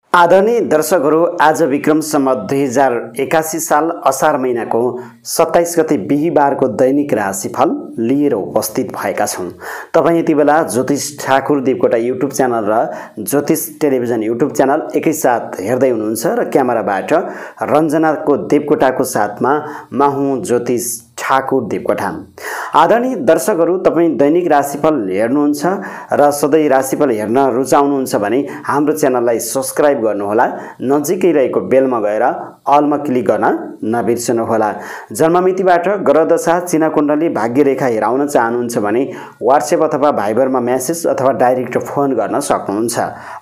आदरणीय दर्शकहरू, आज विक्रम सम्वत 2081 साल असार महिनाको 27 गते बिहीबारको दैनिक राशिफल लिएर उपस्थित भएका छौँ। तपाईँ यति बेला ज्योतिष ठाकुर देवकोटा युट्युब च्यानल र ज्योतिष टेलिभिजन युट्युब च्यानल एकैसाथ हेर्दै हुनुहुन्छ र क्यामेराबाट रञ्जनाको देवकोटाको साथमा म हुँ ज्योतिष ठाकुर देवकोटा। आदरणीय दर्शकहरू, तपाईँ दैनिक राशिफल हेर्नुहुन्छ र सधैँ राशिफल हेर्न रुचाउनुहुन्छ भने हाम्रो च्यानललाई सब्स्क्राइब गर्नुहोला। नजिकै रहेको बेलमा गएर अलमा क्लिक गर्न नबिर्सनुहोला। जन्ममितिबाट ग्रहदशा, चिनाकुण्डली, भाग्यरेखा हेराउन चाहनुहुन्छ भने व्हाट्सएप अथवा भाइबरमा मेसेज अथवा डाइरेक्ट फोन गर्न सक्नुहुन्छ।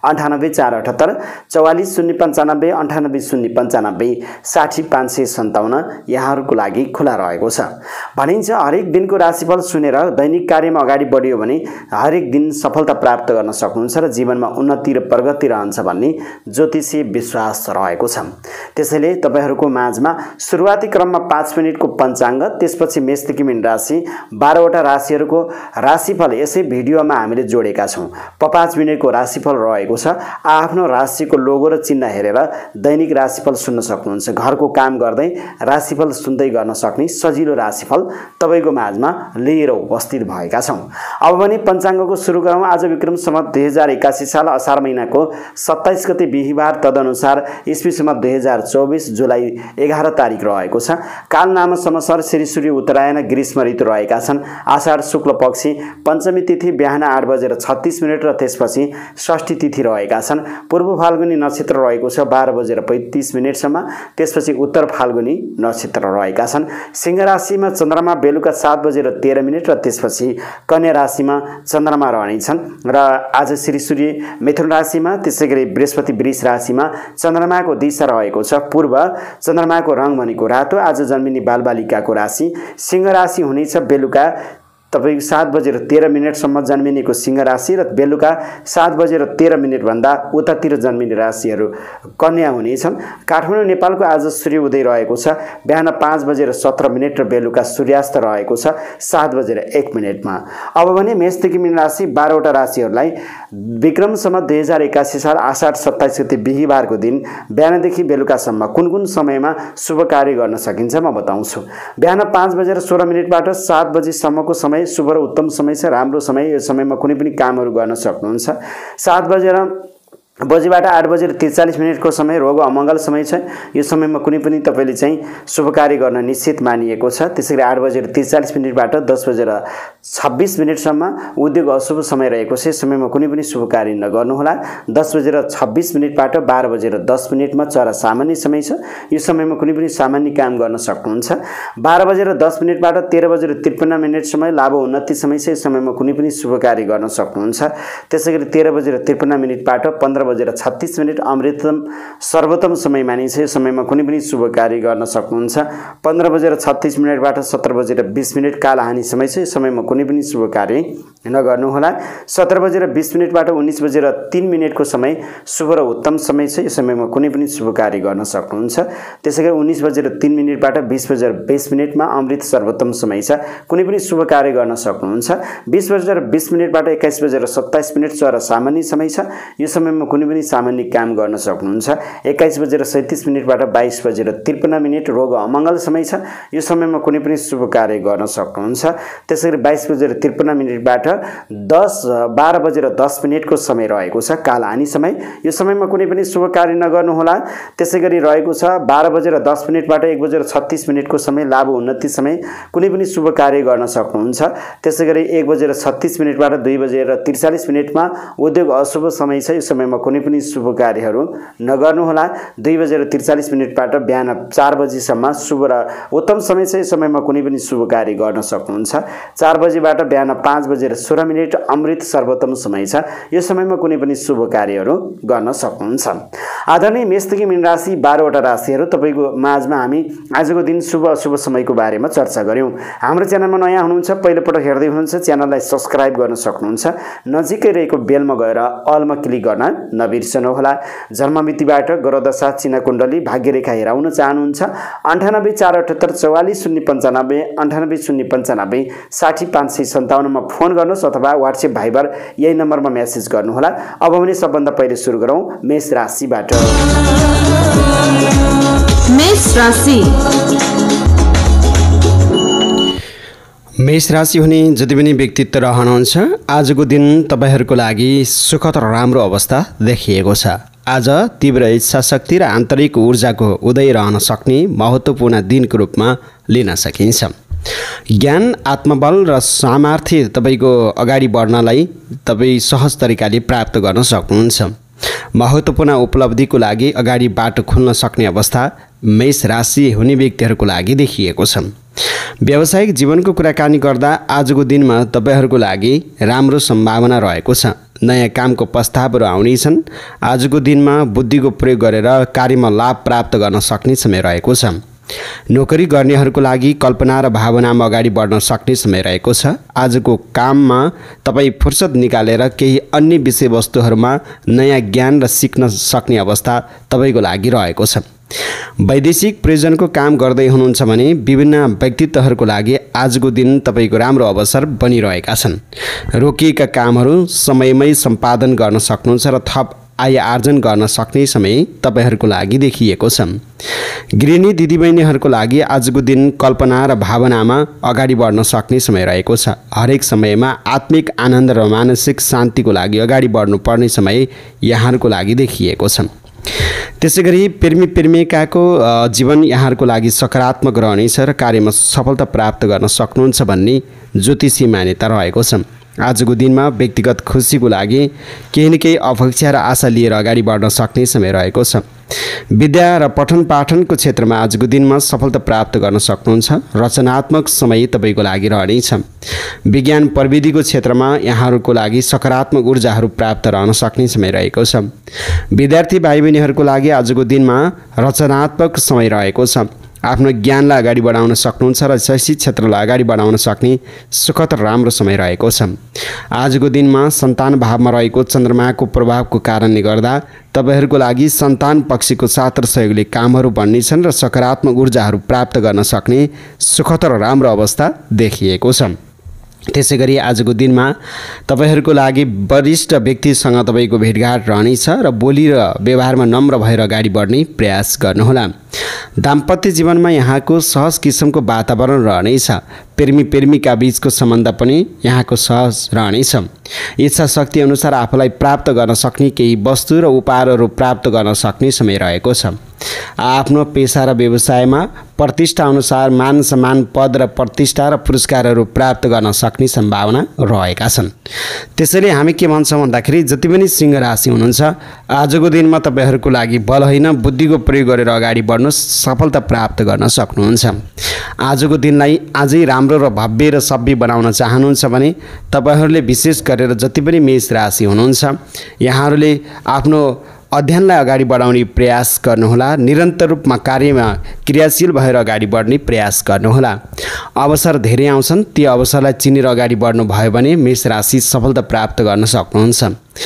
98 478 44 095 98 095 60 557 यहाँहरूको लागि खुला रहेको छ। भनिन्छ हरेक दिनको राशिफल सुनेर दैनिक कार्यमा अगाडि बढियो भने हरेक दिन सफलता प्राप्त गर्न सक्नुहुन्छ र जीवनमा उन्नति र प्रगति रहन्छ भन्ने ज्योतिषीय विश्वास रहेको छ। त्यसैले तपाईहरूको माझमा सुरुवाती क्रममा 5 मिनेटको पञ्चाङ्ग, त्यसपछि मेषदेखि मीन राशि 12 वटा राशिहरूको राशिफल यसै भिडियोमा हामीले जोडेका छौँ। 5 मिनेटको राशिफल रहेको छ। आफ्नो राशिको लोगो र चिन्ह हेरेर दैनिक राशिफल सुन्न सक्नुहुन्छ। घरको काम गर्दै राशिफल सुन्दै गर्न सक्ने सजिलो राशिफल तपाईको माझमा लिएर उपस्थित भएका छौँ। अब भने पञ्चाङ्गको सुरु गरौँ। आज विक्रम सम्वत 2081 साल असार महिनाको 27 गते बिहीबार, तदनुसार इस्वी सम्वत 2024 जुलाई 11 तारिक रहेको छ। काल नाम संवत्सर श्री सूर्य उत्तरायण ग्रीष्म ऋतु रहेका छन्। आषाढ शुक्ल पक्षी पञ्चमी तिथि बिहान 8:36 र त्यसपछि षष्ठी तिथि रहेका छन्। पूर्व फाल्गुनी नक्षत्र रहेको छ 12:35 सम्म, त्यसपछि उत्तर फाल्गुनी नक्षत्र रहेका छन्। सिंह राशिमा चन्द्रमा बेलुका 7:13 र त्यसपछि कन्या राशिमा चन्द्रमा रहनेछन् र आज श्री सूर्य मिथुन राशिमा, त्यसैगरी बृहस्पति वृष राशिमा चन्द्रमाको दिशा रहेको छ पूर्व। चन्द्रमाको रङ भनेको रातो। आज जन्मिने बालबालिकाको राशि सिंह राशि हुनेछ। बेलुका तपाईको 7:13 सम्म जन्मिनेको सिंह राशि र बेलुका 7:13 भन्दा उतातिर जन्मिने राशिहरू कन्या हुनेछन्। काठमाडौँ नेपालको आज सूर्य उदय रहेको छ बिहान 5:17 र बेलुका सूर्यास्त रहेको छ 7:01 मा। अब भने मेषदेखि मीन राशि 12 वटा राशिहरूलाई विक्रम सम्वत 2081 साल आषाढ 27 गते बिहीबारको दिन बिहानदेखि बेलुकासम्म कुन कुन समयमा शुभ कार्य गर्न सकिन्छ म बताउँछु। बिहान 5:16 बाट 7 बजेसम्मको समय शुभ र उत्तम समय छ, राम्रो समय। यो समयमा कुनै पनि कामहरू गर्न सक्नुहुन्छ। 7 बजेबाट 8:43 को समय रोग अमङ्गल समय छ। यो समयमा कुनै पनि तपाईले चाहिँ शुभ कार्य गर्न निश्चित मानिएको छ। त्यसैगरी 8:43 बाट 10:26 सम्म उद्योग अशुभ समय रहेको छ। यस समयमा कुनै पनि शुभ कार्य नगर्नुहोला। 10:26 बाट 12:10 मा चरा सामान्य समय छ। यो समयमा कुनै पनि सामान्य काम गर्न सक्नुहुन्छ। 12:10 बाट 13:53 समय लाभ उन्नति समय छ। यस समयमा कुनै पनि शुभ कार्य गर्न सक्नुहुन्छ। त्यसैगरी 13:53 बाट 15:36 अमृतम सर्वोत्तम समय मानिन्छ। यो समयमा कुनै पनि शुभ कार्य गर्न सक्नुहुन्छ। 15:36 बाट 17:20 काल हानि समय छ। यो समयमा कुनै पनि शुभ कार्य नगर्नुहोला। 17:20 बाट 19:03 को समय शुभ र उत्तम समय छ। यो समयमा कुनै पनि शुभ कार्य गर्न सक्नुहुन्छ। त्यसैगरी 19:03 बाट 20:20 मा अमृत सर्वोत्तम समय छ। कुनै पनि शुभ कार्य गर्न सक्नुहुन्छ। 20:20 बाट 21:27 चरा सामान्य समय छ। यो समयमा कुनै पनि सामान्य काम गर्न सक्नुहुन्छ। 21:37 बाट 22:53 रोग अमङ्गल समय छ। यो समयमा कुनै पनि शुभ कार्य गर्न सक्नुहुन्छ। त्यसैगरी 22:53 बाट 12:10 को समय रहेको छ काल हानि समय। यो समयमा कुनै पनि शुभ कार्य नगर्नुहोला। त्यसैगरी रहेको छ 12:10 बाट 1:36 को समय लाभ उन्नति समय। कुनै पनि शुभ कार्य गर्न सक्नुहुन्छ। त्यसैगरी 1:36 बाट 2:43 मा उद्योग अशुभ समय छ। यो समयमा कुनै पनि शुभ कार्यहरू नगर्नुहोला। 2:43 बाट बिहान 4 बजेसम्म शुभ र उत्तम समय छ। यस समयमा कुनै पनि शुभ कार्य गर्न सक्नुहुन्छ। 4 बजेबाट बिहान 5:16 अमृत सर्वोत्तम समय छ। यो समयमा कुनै पनि शुभ कार्यहरू गर्न सक्नुहुन्छ। आदरणीय मेषदेखि मीन राशि 12 वटा राशिहरू तपाईको माझमा हामी आजको दिन शुभ अशुभ समयको बारेमा चर्चा गर्यौं। हाम्रो च्यानलमा नयाँ हुनुहुन्छ, पहिलोपटक हेर्दै हुनुहुन्छ, च्यानललाई सब्स्क्राइब गर्न सक्नुहुन्छ। नजिकै रहेको बेलमा गएर अलमा क्लिक गर्न नबिर्सनुहोला। जन्ममितिबाट ग्रहदशा, चिनाकुण्डली, भाग्यरेखा हेराउन चाहनुहुन्छ 98 478 44 095 98 095 60 557 मा फोन गर्न गर्नुहोस् अथवा WhatsApp भाइबर यही नम्बरमा मेसेज गर्नुहोला। अब भने सबभन्दा पहिले सुरु गरौँ मेष राशिबाट। मेष राशि मेष राशि हुने जति पनि व्यक्तित्व रहनुहुन्छ आजको दिन तपाईहरूको लागि सुखद र राम्रो अवस्था देखिएको छ। आज तीव्र इच्छा शक्ति र आन्तरिक ऊर्जाको उदय रहन सक्ने महत्त्वपूर्ण दिनको रूपमा लिन सकिन्छ। ज्ञान, आत्मबल र सामर्थ्य तपाईको अगाडि बढ्नलाई तपाईँ सहज तरिकाले प्राप्त गर्न सक्नुहुन्छ। महत्त्वपूर्ण उपलब्धिको लागि अगाडि बाटो खुल्न सक्ने अवस्था मेष राशि हुने व्यक्तिहरूको लागि देखिएको छ। व्यावसायिक जीवनको कुराकानी गर्दा आजको दिनमा तपाईहरूको लागि राम्रो सम्भावना रहेको छ। नयाँ कामको प्रस्तावहरू आउनेछन्। आजको दिनमा बुद्धिको प्रयोग गरेर कार्यमा लाभ प्राप्त गर्न सक्ने समय रहेको छ। नोकरी गर्नेहरूको लागि कल्पना र भावनामा अगाडि बढ्न सक्ने समय रहेको छ। आजको काममा तपाईँ फुर्सद निकालेर केही अन्य विषयवस्तुहरूमा नयाँ ज्ञान र सिक्न सक्ने अवस्था तपाईँको लागि रहेको छ। वैदेशिक प्रयोजनको काम गर्दै हुनुहुन्छ भने विभिन्न व्यक्तित्वहरूको लागि आजको दिन तपाईँको राम्रो अवसर बनिरहेका छन्। रोकिएका कामहरू समयमै सम्पादन गर्न सक्नुहुन्छ र थप आय आर्जन गर्न सक्ने समय तपाईहरूको लागि देखिएको छ। गृहिणी दिदीबहिनीहरूको लागि आजको दिन कल्पना र भावनामा अगाडि बढ्न सक्ने समय रहेको छ। हरेक समयमा आत्मिक आनन्द र मानसिक शान्तिको लागि अगाडि बढ्नुपर्ने समय यहाँहरूको लागि देखिएको छ। त्यसैगरी प्रेमिकाको जीवन यहाँहरूको लागि सकारात्मक रहनेछ र कार्यमा सफलता प्राप्त गर्न सक्नुहुन्छ भन्ने ज्योतिषी मान्यता रहेको छ। आजको दिनमा व्यक्तिगत खुसीको लागि केही न केही अपेक्षा र आशा लिएर अगाडि बढ्न सक्ने समय रहेको छ। विद्या र पठन पाठनको क्षेत्रमा आजको दिनमा सफलता प्राप्त गर्न सक्नुहुन्छ। रचनात्मक समय तपाईँको लागि रहनेछ। विज्ञान प्रविधिको क्षेत्रमा यहाँहरूको लागि सकारात्मक ऊर्जाहरू प्राप्त रहन सक्ने समय रहेको छ। विद्यार्थी भाइ बहिनीहरूको लागि आजको दिनमा रचनात्मक समय रहेको छ। आफ्नो ज्ञानलाई अगाडि बढाउन सक्नुहुन्छ र शैक्षिक क्षेत्रलाई अगाडि बढाउन सक्ने सुखद र राम्रो समय रहेको छ। आजको दिनमा सन्तान भावमा रहेको चन्द्रमाको प्रभावको कारणले गर्दा तपाईहरूको लागि सन्तान पक्षको साथ र सहयोगले कामहरू बन्नेछन् र सकारात्मक ऊर्जाहरू प्राप्त गर्न सक्ने सुखद र राम्रो अवस्था देखिएको छ। त्यसैगरी आजको दिनमा तपाईहरूको लागि वरिष्ठ व्यक्तिसँग तपाईँको भेटघाट रहनेछ र बोली र व्यवहारमा नम्र भएर अगाडि बढ्ने प्रयास गर्नुहोला। दाम्पत्य जीवनमा यहाँको सहज किसिमको वातावरण रहनेछ। प्रेमिका बीचको सम्बन्ध पनि यहाँको सहज रहनेछ। इच्छा शक्ति अनुसार आफूलाई प्राप्त गर्न सक्ने केही वस्तु र उपहारहरू प्राप्त गर्न सक्ने समय रहेको छ। आफ्नो पेसा र व्यवसायमा प्रतिष्ठा अनुसार मान सम्मान, पद र प्रतिष्ठा र पुरस्कारहरू प्राप्त गर्न सक्ने सम्भावना रहेका छन्। त्यसैले हामी के भन्छौँ भन्दाखेरि जति पनि सिंह राशि हुनुहुन्छ आजको दिनमा तपाईँहरूको लागि बल होइन बुद्धिको प्रयोग गरेर अगाडि बढ्नुहोस्, सफलता प्राप्त गर्न सक्नुहुन्छ। आजको दिनलाई अझै राम्रो र भव्य र सभ्य बनाउन चाहनुहुन्छ भने तपाईँहरूले विशेष गरेर जति पनि मेष राशि हुनुहुन्छ यहाँहरूले आफ्नो अध्ययनलाई अगाडि बढाउने प्रयास गर्नुहोला। निरन्तर रूपमा कार्यमा क्रियाशील भएर अगाडि बढ्ने प्रयास गर्नुहोला। अवसर धेरै आउँछन्, ती अवसरलाई चिनेर अगाडि बढ्नुभयो भने मेष राशि सफलता प्राप्त गर्न सक्नुहुन्छ।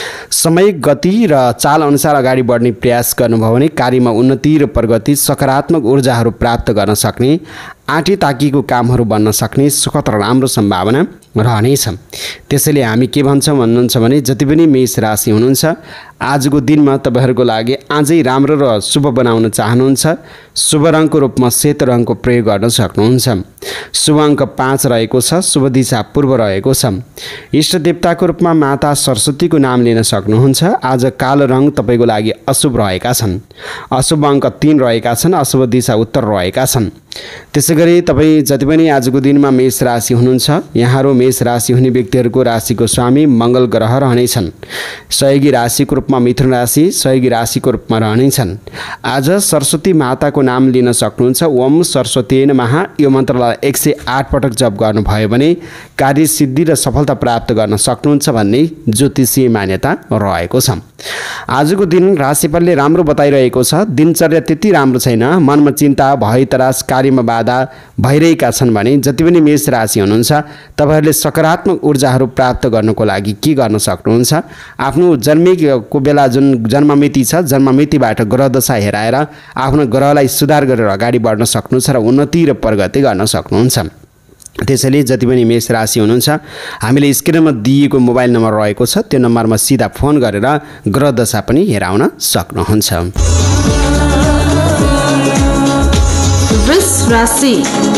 समय गति र चाल अनुसार अगाडि बढ्ने प्रयास गर्नुभयो भने कार्यमा उन्नति र प्रगति, सकारात्मक ऊर्जाहरू प्राप्त गर्न सक्ने, आँटी ताकीको कामहरू बन्न सक्ने सुखद र राम्रो सम्भावना रहनेछ। त्यसैले हामी के भन्छौँ भन्नुहुन्छ भने जति पनि मेष राशि हुनुहुन्छ आजको दिनमा तपाईँहरूको लागि अझै राम्रो र शुभ बनाउन चाहनुहुन्छ, शुभ रङको रूपमा सेतो रङको प्रयोग गर्न सक्नुहुन्छ। शुभ अङ्क 5 रहेको छ। शुभ दिशा पूर्व रहेको छ। इष्ट देवताको रूपमा माता सरस्वतीको नाम लिन सक्नुहुन्छ। आज कालो रङ तपाईँको लागि अशुभ रहेका छन्। अशुभ अङ्क 3 रहेका छन्। अशुभ दिशा उत्तर रहेका छन्। त्यसैगरी तपाईँ जति पनि आजको दिनमा मेष राशि हुनुहुन्छ यहाँहरू मेष राशि हुने व्यक्तिहरूको राशिको स्वामी मङ्गल ग्रह रहनेछन्। सहयोगी राशिको रूपमा मिथुन राशि, सहयोगी राशिको रूपमा रहनेछन्। आज सरस्वती माताको नाम लिन सक्नुहुन्छ। ओम सरस्वती नमः यो मन्त्रलाई 108 पटक जप गर्नुभयो भने कार्यसिद्धि र सफलता प्राप्त गर्न सक्नुहुन्छ भन्ने ज्योतिषीय मान्यता रहेको छ। आजको दिन राशिफलले राम्रो बताइरहेको छ। दिनचर्या त्यति राम्रो छैन। मनमा चिन्ता, भय तरास, कार्यमा बाधा भइरहेका छन् भने जति पनि मेष राशि हुनुहुन्छ तपाईहरूले सकारात्मक ऊर्जाहरू प्राप्त गर्नको लागि के गर्न सक्नुहुन्छ? आफ्नो जन्मेको बेला जुन जन्ममिति छ जन्ममितिबाट ग्रह दशा हेराएर आफ्नो ग्रहलाई सुधार गरेर अगाडि बढ्न सक्नुहुन्छ र उन्नति र प्रगति गर्न सक्नुहुन्छ। त्यसैले जति पनि मेष राशि हुनुहुन्छ हामीले स्क्रिनमा दिएको मोबाइल नम्बर रहेको छ त्यो नम्बरमा सिधा फोन गरेर ग्रह दशा पनि हेराउन सक्नुहुन्छ। वृष राशि।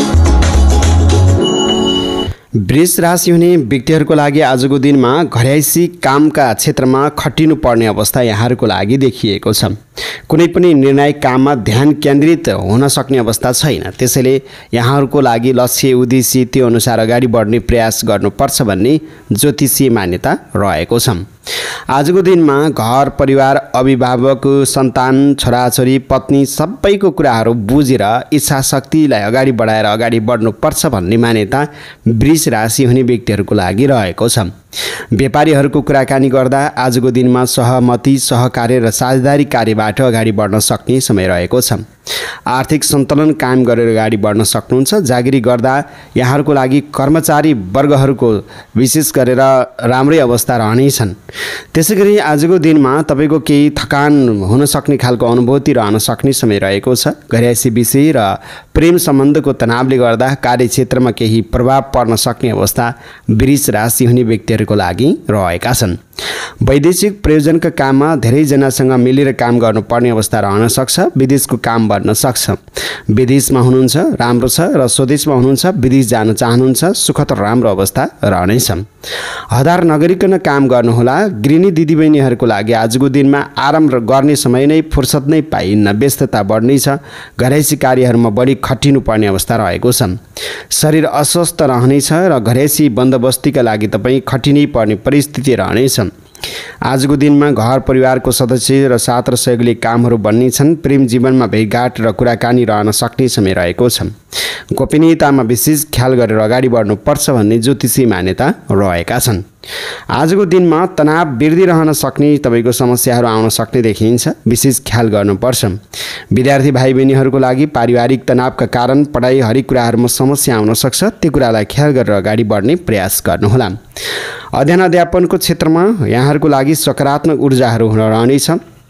वृष राशि हुने व्यक्तिहरूको लागि आजको दिनमा घरयाइसी कामका क्षेत्रमा खटिनु पर्ने अवस्था यहाँहरूको लागि देखिएको छ। कुनै पनि निर्णायक काममा ध्यान केन्द्रित हुन सक्ने अवस्था छैन। त्यसैले यहाँहरूको लागि लक्ष्य उद्देश्य त्यो अनुसार अगाडि बढ्ने प्रयास गर्नुपर्छ भन्ने ज्योतिषीय मान्यता रहेको छ। आजको दिनमा घर परिवार अभिभावक सन्तान छोराछोरी पत्नी सबैको कुराहरू बुझेर इच्छा शक्तिलाई अगाडि बढाएर अगाडि बढ्नुपर्छ भन्ने मान्यता वृष राशि हुने व्यक्तिहरूको लागि रहेको छ। व्यापारीहरूको कुराकानी गर्दा आजको दिनमा सहमति सहकार्य र साझेदारी कार्यबाट अगाडि बढ्न सक्ने समय रहेको छ। आर्थिक सन्तुलन कायम गरेर अगाडि बढ्न सक्नुहुन्छ। जागिरी गर्दा यहाँहरूको लागि कर्मचारी वर्गहरूको विशेष गरेर राम्रै अवस्था रहनेछन्। त्यसै गरी आजको दिनमा तपाईँको केही थकान हुन सक्ने खालको अनुभूति रहन सक्ने समय रहेको छ। घरयाइसी विषय र प्रेम सम्बन्धको तनावले गर्दा कार्यक्षेत्रमा केही प्रभाव पर्न सक्ने अवस्था वृष राशि हुने व्यक्तिहरूको लागि रहेका छन्। वैदेशिक प्रयोजनका काममा धेरैजनासँग मिलेर काम गर्नुपर्ने अवस्था रहन सक्छ। विदेशको काम बढ्न सक्छ। विदेशमा हुनुहुन्छ राम्रो छ र स्वदेशमा हुनुहुन्छ विदेश जान चाहनुहुन्छ सुखद राम्रो अवस्था रहनेछ। हतार नगरिकन काम गर्नुहोला। गृहिणी दिदीबहिनीहरूको लागि आजको दिनमा आराम गर्ने समय नै फुर्सद नै पाइन्न। व्यस्तता बढ्नेछ। घरयाइसी कार्यहरूमा बढी खटिनु पर्ने अवस्था रहेको छ। शरीर अस्वस्थ रहनेछ र घरयाइसी बन्दोबस्तीका लागि तपाईँ खटिनै पर्ने परिस्थिति रहनेछ। आजको दिनमा घर परिवारको सदस्य र साथ र सहयोगले कामहरू बन्नेछन्। प्रेम जीवनमा भेटघाट र कुराकानी रहन सक्ने समय रहेको छ। गोपनीयतामा विशेष ख्याल गरेर अगाडि बढ्नुपर्छ भन्ने ज्योतिषी मान्यता रहेका छन्। आजको दिनमा तनाव वृद्धि रहन सक्ने तपाईँको समस्याहरू आउन सक्ने देखिन्छ। विशेष ख्याल गर्नुपर्छ। विद्यार्थी भाइ बहिनीहरूको लागि पारिवारिक तनावका कारण पढाइ हरेक कुराहरूमा समस्या आउन सक्छ। त्यो कुरालाई ख्याल गरेर अगाडि बढ्ने प्रयास गर्नुहोला। अध्ययन अध्यापनको क्षेत्रमा यहाँहरूको लागि सकारात्मक ऊर्जाहरू हुन रहनेछ।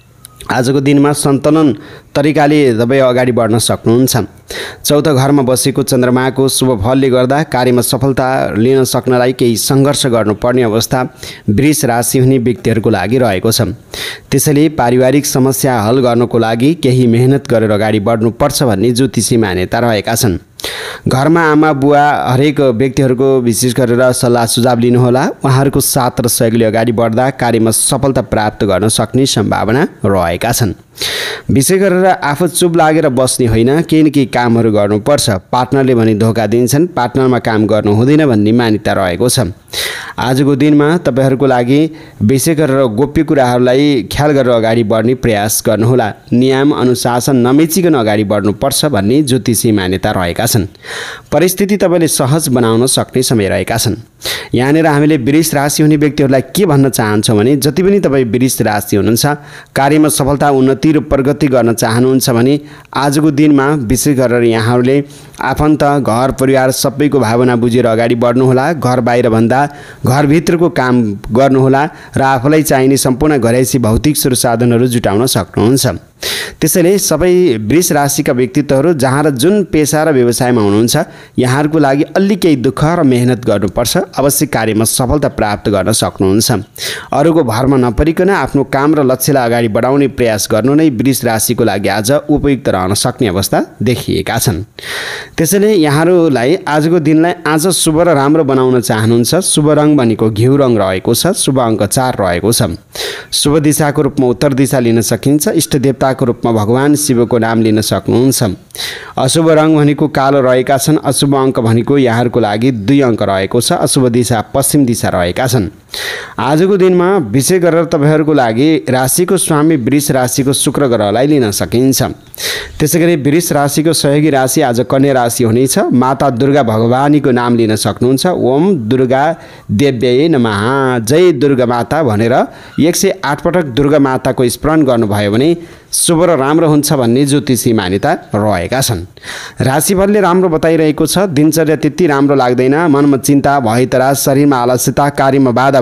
आजको दिनमा सन्तुलन तरिकाले तपाईँ अगाडि बढ्न सक्नुहुन्छ। चौथो घरमा बसेको चन्द्रमाको शुभ फलले गर्दा कार्यमा सफलता लिन सक्नलाई केही सङ्घर्ष गर्नुपर्ने अवस्था वृष राशि हुने व्यक्तिहरूको लागि रहेको छ। त्यसैले पारिवारिक समस्या हल गर्नको लागि केही मेहनत गरेर अगाडि बढ्नुपर्छ भन्ने ज्योतिषी मान्यता रहेका छन्। घरमा आमा बुवा हरेक व्यक्तिहरूको विशेष गरेर सल्लाह सुझाव लिनुहोला। उहाँहरूको साथ र सहयोगले अगाडि बढ्दा कार्यमा सफलता प्राप्त गर्न सक्ने सम्भावना रहेका छन्। विशेष गरेर आफू चुप लागेर बस्ने होइन, केही न केही कामहरू गर्नुपर्छ। पार्टनरले भने धोका दिन्छन्, पार्टनरमा काम गर्नु हुँदैन भन्ने मान्यता रहेको छ। आजको दिनमा तपाईँहरूको लागि विशेष गरेर गोप्य कुराहरूलाई ख्याल गरेर अगाडि बढ्ने प्रयास गर्नुहोला। नियम अनुशासन नमेचिकन अगाडि बढ्नुपर्छ भन्ने ज्योतिषी मान्यता रहेका छन्। परिस्थिति तपाईँले सहज बनाउन सक्ने समय रहेका छन्। यहाँनिर हामीले वृष राशि हुने व्यक्तिहरूलाई के भन्न चाहन्छौँ भने जति पनि तपाईँ वृष राशि हुनुहुन्छ, कार्यमा सफलता उन्नति र प्रगति गर्न चाहनुहुन्छ भने आजको दिनमा विशेष गरेर यहाँहरूले आफन्त घर परिवार सबैको भावना बुझेर अगाडि बढ्नुहोला। घर बाहिर भन्दा घरभित्रको काम गर्नुहोला र आफूलाई चाहिने सम्पूर्ण घरयाइसी भौतिक स्रोत साधनहरू जुटाउन सक्नुहुन्छ। त्यसैले सबै वृष राशिका व्यक्तित्वहरू जहाँ र जुन पेसा र व्यवसायमा हुनुहुन्छ यहाँहरूको लागि अलि केही दुःख र मेहनत गर्नुपर्छ। अवश्य कार्यमा सफलता प्राप्त गर्न सक्नुहुन्छ। अरूको भरमा नपरिकन आफ्नो काम र लक्ष्यलाई अगाडि बढाउने प्रयास गर्नु नै वृष राशिको लागि आज उपयुक्त रहन सक्ने अवस्था देखिएका छन्। त्यसैले यहाँहरूलाई आजको दिनलाई आज शुभ र राम्रो बनाउन चाहनुहुन्छ। शुभ रङ भनेको घिउ रङ रहेको छ। शुभ अङ्क 4 रहेको छ। शुभ दिशाको रूपमा उत्तर दिशा लिन सकिन्छ। इष्ट देवताको रूपमा भगवान शिवको नाम लिन सक्नुहुन्छ। अशुभ रङ भनेको कालो रहेका छन्। अशुभ अङ्क भनेको यहाँहरूको लागि 2 अङ्क रहेको छ। अशुभ दिशा पश्चिम दिशा रहेका छन्। आजको दिनमा विशेष गरेर तपाईँहरूको लागि राशिको स्वामी वृष राशिको शुक्र ग्रहलाई लिन सकिन्छ। त्यसै गरी वृष राशिको सहयोगी राशि आज कन्या राशि हुनेछ। माता दुर्गा भगवानीको नाम लिन सक्नुहुन्छ। ओम दुर्गा देव्यै नमः, जय दुर्गा माता भनेर 108 पटक दुर्गा माताको स्मरण गर्नुभयो भने शुभ र राम्रो हुन्छ भन्ने ज्योतिषी मान्यता रहेका छन्। राशिफलले राम्रो बताइरहेको छ। दिनचर्या त्यति राम्रो लाग्दैन। मनमा चिन्ता, भयतरा, शरीरमा आलस्यता, कार्यमा बाधा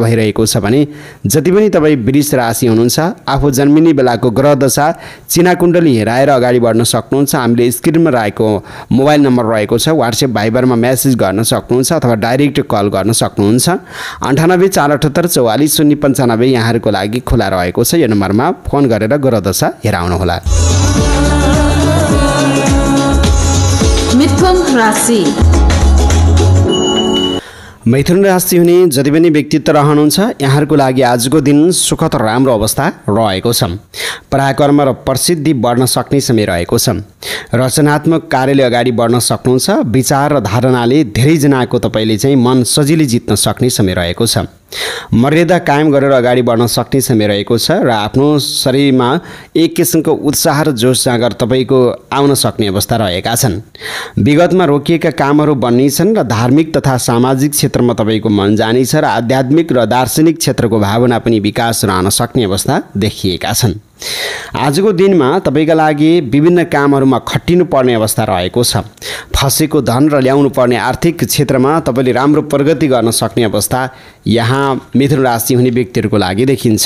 भइरहेको छ भने जति पनि तपाईँ वृष राशि हुनुहुन्छ आफू जन्मिने बेलाको ग्रह दशा चिना कुण्डली हेराएर अगाडि बढ्न सक्नुहुन्छ। हामीले स्क्रिनमा रहेको मोबाइल नम्बर रहेको छ, व्हाट्सएप भाइबरमा मेसेज गर्न सक्नुहुन्छ अथवा डाइरेक्ट कल गर्न सक्नुहुन्छ। 98 478 44 095 यहाँहरूको लागि खुला रहेको छ। यो नम्बरमा फोन गरेर ग्रह दशा हेराउनुहोला। मिथुन राशि। मैथुन राशि हुने जति पनि व्यक्तित्व रहनुहुन्छ यहाँहरूको लागि आजको दिन सुखद राम्रो अवस्था रहेको छ। पराक्रम र प्रसिद्धि बढ्न सक्ने समय रहेको छ। रचनात्मक कार्यले अगाडि बढ्न सक्नुहुन्छ। विचार र धारणाले धेरैजनाको तपाईँले चाहिँ मन सजिलै जित्न सक्ने समय रहेको छ। मर्यादा कायम गरेर अगाडि बढ्न सक्ने समय रहेको छ र आफ्नो शरीरमा एक किसिमको उत्साह र जोस जाँगर तपाईँको आउन सक्ने अवस्था रहेका छन्। विगतमा रोकिएका कामहरू बन्नेछन् र धार्मिक तथा सामाजिक क्षेत्रमा तपाईँको मन जानेछ र आध्यात्मिक र दार्शनिक क्षेत्रको भावना पनि विकास रहन सक्ने अवस्था देखिएका छन्। आजको दिनमा तपाईँका लागि विभिन्न कामहरूमा खटिनु पर्ने अवस्था रहेको छ। फसेको धन र ल्याउनु पर्ने आर्थिक क्षेत्रमा तपाईँले राम्रो प्रगति गर्न सक्ने अवस्था यहाँ मिथुन राशि हुने व्यक्तिहरूको लागि देखिन्छ।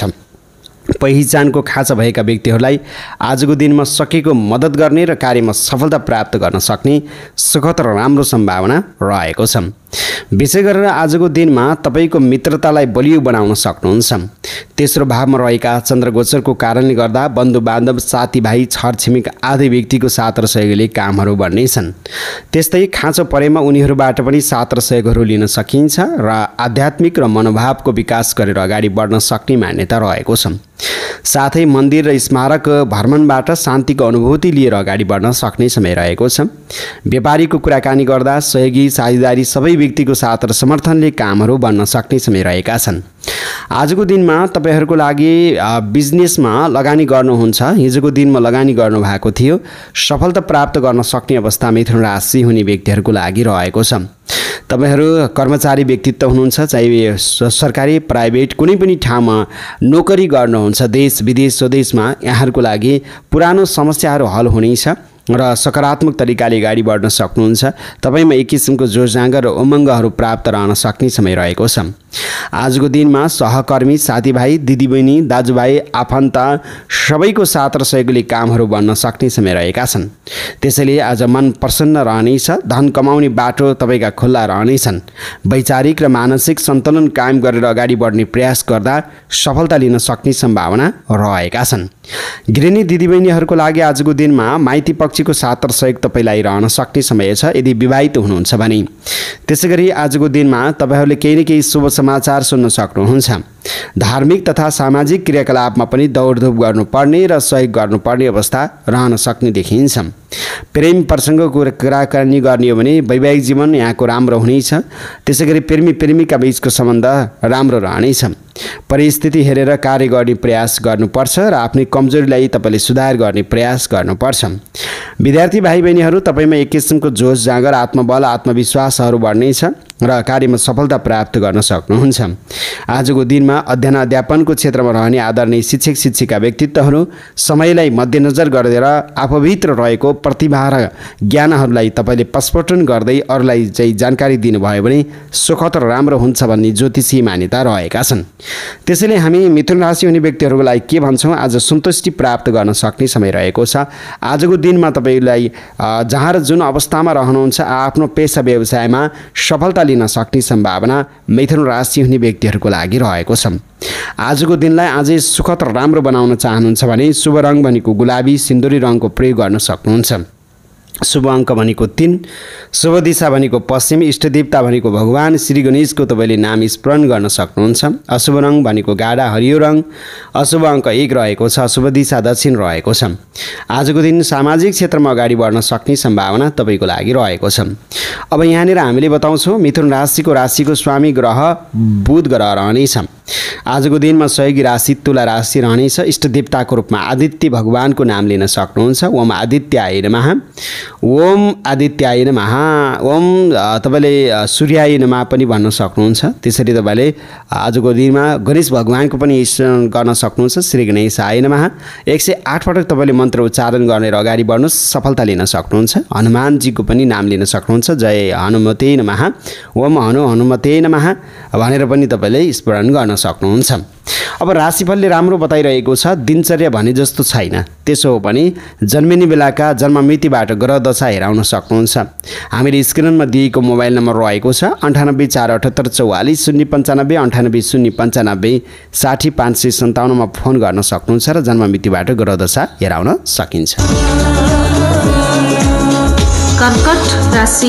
पहिचानको खाँचा भएका व्यक्तिहरूलाई आजको दिनमा सकेको मद्दत गर्ने र कार्यमा सफलता प्राप्त गर्न सक्ने सुखद र राम्रो सम्भावना रहेको छ। विशेष गरेर आजको दिनमा तपाईँको मित्रतालाई बलियो बनाउन सक्नुहुन्छ। तेस्रो भावमा रहेका चन्द्रगोचरको कारणले गर्दा बन्धुबान्धव साथीभाइ छरछिमेक आदि व्यक्तिको साथ र सहयोगले कामहरू बढ्नेछन्। त्यस्तै खाँचो परेमा उनीहरूबाट पनि साथ र सहयोगहरू लिन सकिन्छ र आध्यात्मिक र मनोभावको विकास गरेर अगाडि बढ्न सक्ने मान्यता रहेको छ। साथै मन्दिर र स्मारक भ्रमणबाट शान्तिको अनुभूति लिएर अगाडि बढ्न सक्ने समय रहेको छ। व्यापारीको कुराकानी गर्दा सहयोगी साझेदारी सबै व्यक्तिको साथ र समर्थनले कामहरू बन्न सक्ने समय रहेका छन्। आजको दिनमा तपाईँहरूको लागि बिजनेसमा लगानी गर्नुहुन्छ। हिजोको दिनमा लगानी गर्नुभएको थियो, सफलता प्राप्त गर्न सक्ने अवस्था मिथुन राशि हुने व्यक्तिहरूको लागि रहेको छ। तपाईँहरू कर्मचारी व्यक्तित्व हुनुहुन्छ, चाहे सरकारी प्राइभेट कुनै पनि ठाउँमा नोकरी गर्नुहुन्छ, देश विदेश स्वदेशमा यहाँहरूको लागि पुरानो समस्याहरू हल हुनेछ र सकारात्मक तरिकाले अगाडि बढ्न सक्नुहुन्छ। तपाईँमा एक किसिमको जोस जाँगर र उमङ्गहरू प्राप्त रहन सक्ने समय रहेको छ। आजको दिनमा सहकर्मी साथीभाइ दिदीबहिनी दाजुभाइ आफन्त सबैको साथ र सहयोगले कामहरू बन्न सक्ने समय रहेका छन्। त्यसैले आज मन प्रसन्न रहनेछ। धन कमाउने बाटो तपाईँका खुल्ला रहनेछन्। वैचारिक र मानसिक सन्तुलन कायम गरेर अगाडि बढ्ने प्रयास गर्दा सफलता लिन सक्ने सम्भावना रहेका छन्। गृहिणी दिदीबहिनीहरूको लागि आजको दिनमा माइती पक्षको साथ र सहयोग तपाईँलाई रहन सक्ने समय छ यदि विवाहित हुनुहुन्छ भने। त्यसै गरी आजको दिनमा तपाईँहरूले केही न केही शुभ समाचार सुन्न सक्नुहुन्छ। धार्मिक तथा सामाजिक क्रियाकलापमा पनि दौडधुप गर्नुपर्ने र सहयोग गर्नुपर्ने अवस्था रहन सक्ने देखिन्छ। प्रेम प्रसङ्गको कुराकानी गर्ने हो भने वैवाहिक जीवन यहाँको राम्रो हुनेछ। त्यसै गरी प्रेमी-प्रेमिका बीचको सम्बन्ध राम्रो रहनेछ। परिस्थिति हेरेर कार्य गर्ने प्रयास गर्नुपर्छ र आफ्नै कमजोरीलाई तपाईँले सुधार गर्ने प्रयास गर्नुपर्छ। विद्यार्थी भाइ बहिनीहरू तपाईँमा एक किसिमको जोस जाँगर आत्मबल आत्मविश्वासहरू बढ्नेछ र कार्यमा सफलता प्राप्त गर्न सक्नुहुन्छ। आजको दिनमा अध्ययन अध्यापनको क्षेत्रमा रहने आदरणीय शिक्षक शिक्षिका व्यक्तित्वहरू समयलाई मध्यनजर गरेर आफूभित्र रहेको प्रतिभा र ज्ञानहरूलाई तपाईँले प्रस्फुटन गर्दै अरूलाई चाहिँ जानकारी दिनुभयो भने सुखद र राम्रो हुन्छ भन्ने ज्योतिषी मान्यता रहेका छन्। त्यसैले हामी मिथुन राशि हुने व्यक्तिहरूको लागि के भन्छौँ, आज सन्तुष्टि प्राप्त गर्न सक्ने समय रहेको छ। आजको दिनमा तपाईँलाई जहाँ र जुन अवस्थामा रहनुहुन्छ आफ्नो पेसा व्यवसायमा सफलता लिन सक्ने सम्भावना मिथुन राशि हुने व्यक्तिहरूको लागि रहेको छ। आजको दिनलाई अझै सुखद र राम्रो बनाउन चाहनुहुन्छ भने शुभ रङ भनेको गुलाबी सिन्दुरी रङको प्रयोग गर्न सक्नुहुन्छ। शुभ अङ्क भनेको 3, शुभ दिशा भनेको पश्चिम, इष्टदेवता भनेको भगवान श्री गणेशको तपाईँले नाम स्मरण गर्न सक्नुहुन्छ। अशुभ रङ भनेको गाढा हरियो रङ, अशुभ अङ्क 1 रहेको छ, शुभ दिशा दक्षिण रहेको छ। आजको दिन सामाजिक क्षेत्रमा अगाडि बढ्न सक्ने सम्भावना तपाईँको लागि रहेको छ। अब यहाँनिर हामीले बताउँछौँ मिथुन राशिको स्वामी ग्रह बुध ग्रह रहनेछ। आजको दिनमा सहयोगी राशि तुला राशि रहनेछ। इष्टदेवताको रूपमा आदित्य भगवानको नाम लिन सक्नुहुन्छ। ओम आदित्याय नमः। ओम आदित्याय नमः, ओम तपाईँले सूर्याय नमः पनि भन्न सक्नुहुन्छ। त्यसरी तपाईँले आजको दिनमा गणेश भगवानको पनि स्मरण गर्न सक्नुहुन्छ। श्री गणेशाय नमः 108 पटक तपाईँले मन्त्र उच्चारण गरेर अगाडि बढ्नुहोस्, सफलता लिन सक्नुहुन्छ। हनुमानजीको पनि नाम लिन सक्नुहुन्छ। जय हनुमते नमः, ओम हनुमते नमः भनेर पनि तपाईँले स्मरण गर्न सक्नुहुन्छ। अब राशिफलले राम्रो बताइरहेको छ, दिनचर्या भने जस्तो छैन। त्यसो हो भने जन्मिने बेलाका जन्ममितिबाट ग्रह दशा हेराउन सक्नुहुन्छ। हामीले स्क्रिनमा दिएको मोबाइल नम्बर रहेको छ 9848844095 98 095 मा फोन गर्न सक्नुहुन्छ र जन्ममितिबाट ग्रह दशा हेराउन सकिन्छ। कर्कट राशि।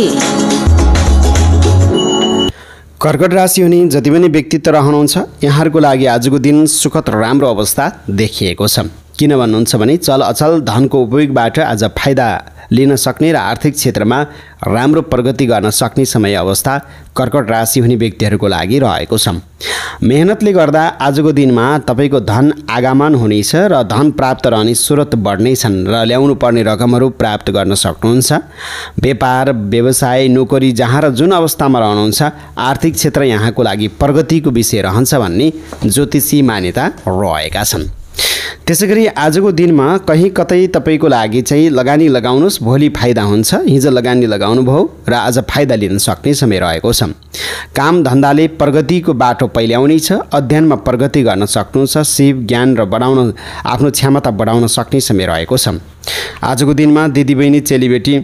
कर्कट राशि हुने जति पनि व्यक्तित्व रहनुहुन्छ यहाँहरूको लागि आजको दिन सुखद र राम्रो अवस्था देखिएको छ। किन भन्नुहुन्छ भने चल अचल धनको उपयोगबाट आज फाइदा लिन सक्ने र आर्थिक क्षेत्रमा राम्रो प्रगति गर्न सक्ने समय अवस्था कर्कट राशि हुने व्यक्तिहरूको लागि रहेको छ। मेहनतले गर्दा आजको दिनमा तपाईँको धन आगमन हुनेछ र धन प्राप्त रहने स्रोत बढ्नेछन् र ल्याउनु पर्ने रकमहरू प्राप्त गर्न सक्नुहुन्छ। व्यापार व्यवसाय नोकरी जहाँ र जुन अवस्थामा रहनुहुन्छ आर्थिक क्षेत्र यहाँको लागि प्रगतिको विषय रहन्छ भन्ने ज्योतिषी मान्यता रहेका छन्। त्यसैगरी आजको दिनमा कहीँ कतै तपाईँको लागि चाहिँ लगानी लगाउनुहोस्, भोलि फाइदा हुन्छ। हिजो लगानी लगाउनु भयो र आज फाइदा लिन सक्ने समय रहेको छ। काम धन्दाले प्रगतिको बाटो पहिल्याउनेछ। अध्ययनमा प्रगति गर्न सक्नुहुन्छ। सिप ज्ञान र बढाउन आफ्नो क्षमता बढाउन सक्ने समय रहेको छ। आजको दिनमा दिदीबहिनी चेलीबेटी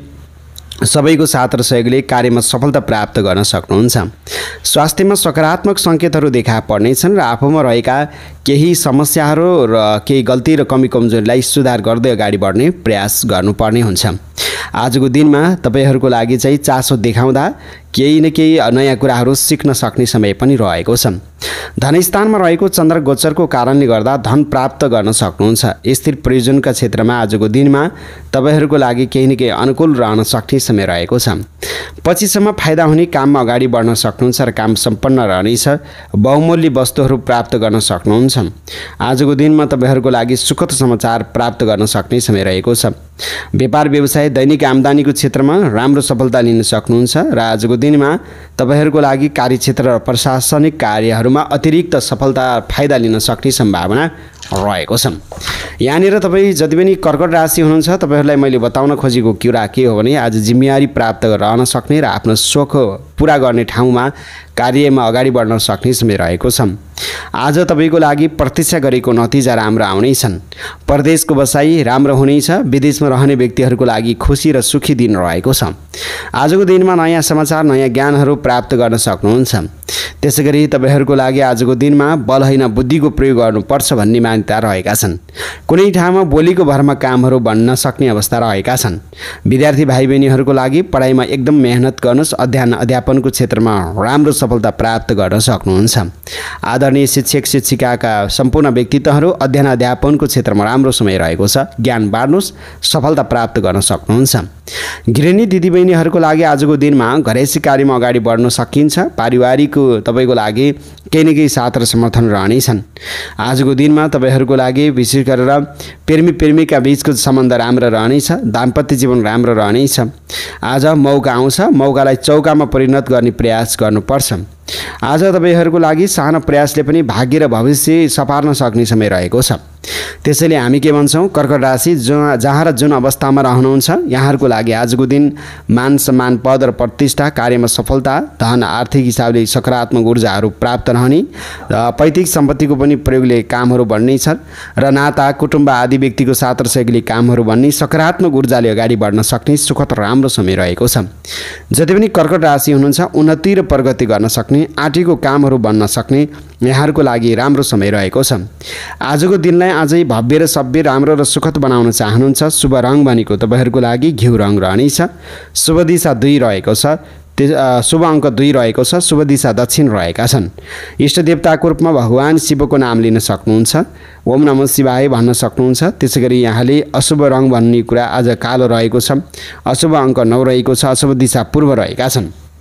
सबैको साथ र सहयोगले कार्यमा सफलता प्राप्त गर्न सक्नुहुन्छ। स्वास्थ्यमा सकारात्मक सङ्केतहरू देखा पर्नेछन् र आफूमा रहेका केही समस्याहरू र केही गल्ती र कमी कमजोरीलाई सुधार गर्दै अगाडि बढ्ने प्रयास गर्नुपर्ने हुन्छ। आजको दिनमा तपाईँहरूको लागि चाहिँ चासो देखाउँदा केही न केही नयाँ कुराहरू सिक्न सक्ने समय पनि रहेको छ। धनस्थानमा रहेको चन्द्र गोचरको कारणले गर्दा धन प्राप्त गर्न सक्नुहुन्छ। स्थिर प्रयोजनका क्षेत्रमा आजको दिनमा तपाईँहरूको लागि केही न केही अनुकूल रहन सक्ने समय रहेको छ। पछिसम्म फाइदा हुने काममा अगाडि बढ्न सक्नुहुन्छ र काम सम्पन्न रहनेछ। बहुमूल्य वस्तुहरू प्राप्त गर्न सक्नुहुन्छ। आजको दिनमा तपाईँहरूको लागि सुखद समाचार प्राप्त गर्न सक्ने समय रहेको छ। व्यापार व्यवसाय दैनिक आम्दानीको क्षेत्रमा राम्रो सफलता लिन सक्नुहुन्छ र आजको दिनमा तपाईँहरूको लागि कार्यक्षेत्र र प्रशासनिक कार्यहरूमा अतिरिक्त सफलता फाइदा लिन सक्ने सम्भावना रहेको छ। यहाँनिर तपाईँ जति पनि कर्कट राशि हुनुहुन्छ तपाईँहरूलाई मैले बताउन खोजेको कुरा के हो भने आज जिम्मेवारी प्राप्त रहन सक्ने र आफ्नो सोख पुरा गर्ने ठाउँमा कार्यमा अगाडि बढ्न सक्ने समय रहेको छ। आज तपाईँको लागि प्रतीक्षा गरेको नतिजा राम्रो आउनेछन्। परदेशको बसाई राम्रो हुनेछ। विदेशमा रहने व्यक्तिहरूको लागि खुसी र सुखी दिन रहेको छ। आजको दिनमा नयाँ समाचार नयाँ ज्ञानहरू प्राप्त गर्न सक्नुहुन्छ। त्यसैगरी तपाईँहरूको लागि आजको दिनमा बल होइन बुद्धिको प्रयोग गर्नुपर्छ भन्ने मान्यता रहेका छन्। कुनै ठाउँमा बोलीको भरमा कामहरू बन्न सक्ने अवस्था रहेका छन्। विद्यार्थी भाइ बहिनीहरूको लागि पढाइमा एकदम मेहनत गर्नुहोस्। अध्ययन अध्यापनको क्षेत्रमा राम्रो सफलता प्राप्त गर्न सक्नुहुन्छ। आदरणीय शिक्षक शिक्षिकाका सम्पूर्ण व्यक्तित्वहरू अध्ययन अध्यापनको क्षेत्रमा राम्रो समय रहेको छ। ज्ञान बाँड्नुहोस्, सफलता प्राप्त गर्न सक्नुहुन्छ। गृहिणी दिदीबहिनीहरूको लागि आजको दिनमा घरेसी कार्यमा अगाडि बढ्न सकिन्छ। पारिवारिक तपाईँको लागि केही न केही साथ र समर्थन रहनेछन्। आजको दिनमा तपाईँहरूको लागि विशेष गरेर प्रेमी-प्रेमिका बीचको सम्बन्ध राम्रो रहनेछ। दाम्पत्य जीवन राम्रो रहनेछ। आज मौका आउँछ, मौकालाई चौकामा परिणत गर्ने प्रयास गर्नुपर्छ। आज तपाईँहरूको लागि सानो प्रयासले पनि भाग्य र भविष्य सपार्न सक्ने समय रहेको छ। त्यसैले हामी के भन्छौँ, कर्कट राशि जहाँ र जुन अवस्थामा रहनुहुन्छ यहाँहरूको लागि आजको दिन मान सम्मान पद र प्रतिष्ठा, कार्यमा सफलता, धन आर्थिक हिसाबले सकारात्मक ऊर्जाहरू प्राप्त रहने, पैतृक सम्पत्तिको पनि प्रयोगले कामहरू बढ्नेछ र नाता कुटुम्ब आदि व्यक्तिको साथ र सहयोगले कामहरू बन्ने, सकारात्मक ऊर्जाले अगाडि बढ्न सक्ने सुखद राम्रो समय रहेको छ। जति पनि कर्कट राशि हुनुहुन्छ उन्नति र प्रगति गर्न सक्ने, आँटेको कामहरू बन्न सक्ने यहाँहरूको लागि राम्रो समय रहेको छ। आजको दिनलाई अझै भव्य र सभ्य राम्रो र सुखद बनाउन चाहनुहुन्छ। शुभ रङ भनेको तपाईँहरूको लागि घिउ रङ रहनेछ। शुभ दिशा 2 रहेको छ। शुभ अङ्क 2 रहेको छ। शुभ दिशा दक्षिण रहेका छन्। इष्ट देवताको रूपमा भगवान शिवको नाम लिन सक्नुहुन्छ। ओम नमः शिवाय भन्न सक्नुहुन्छ। त्यसैगरी यहाँले अशुभ रङ भन्ने कुरा आज कालो रहेको छ। अशुभ अङ्क 9 रहेको छ। अशुभ दिशा पूर्व रहेका छन्।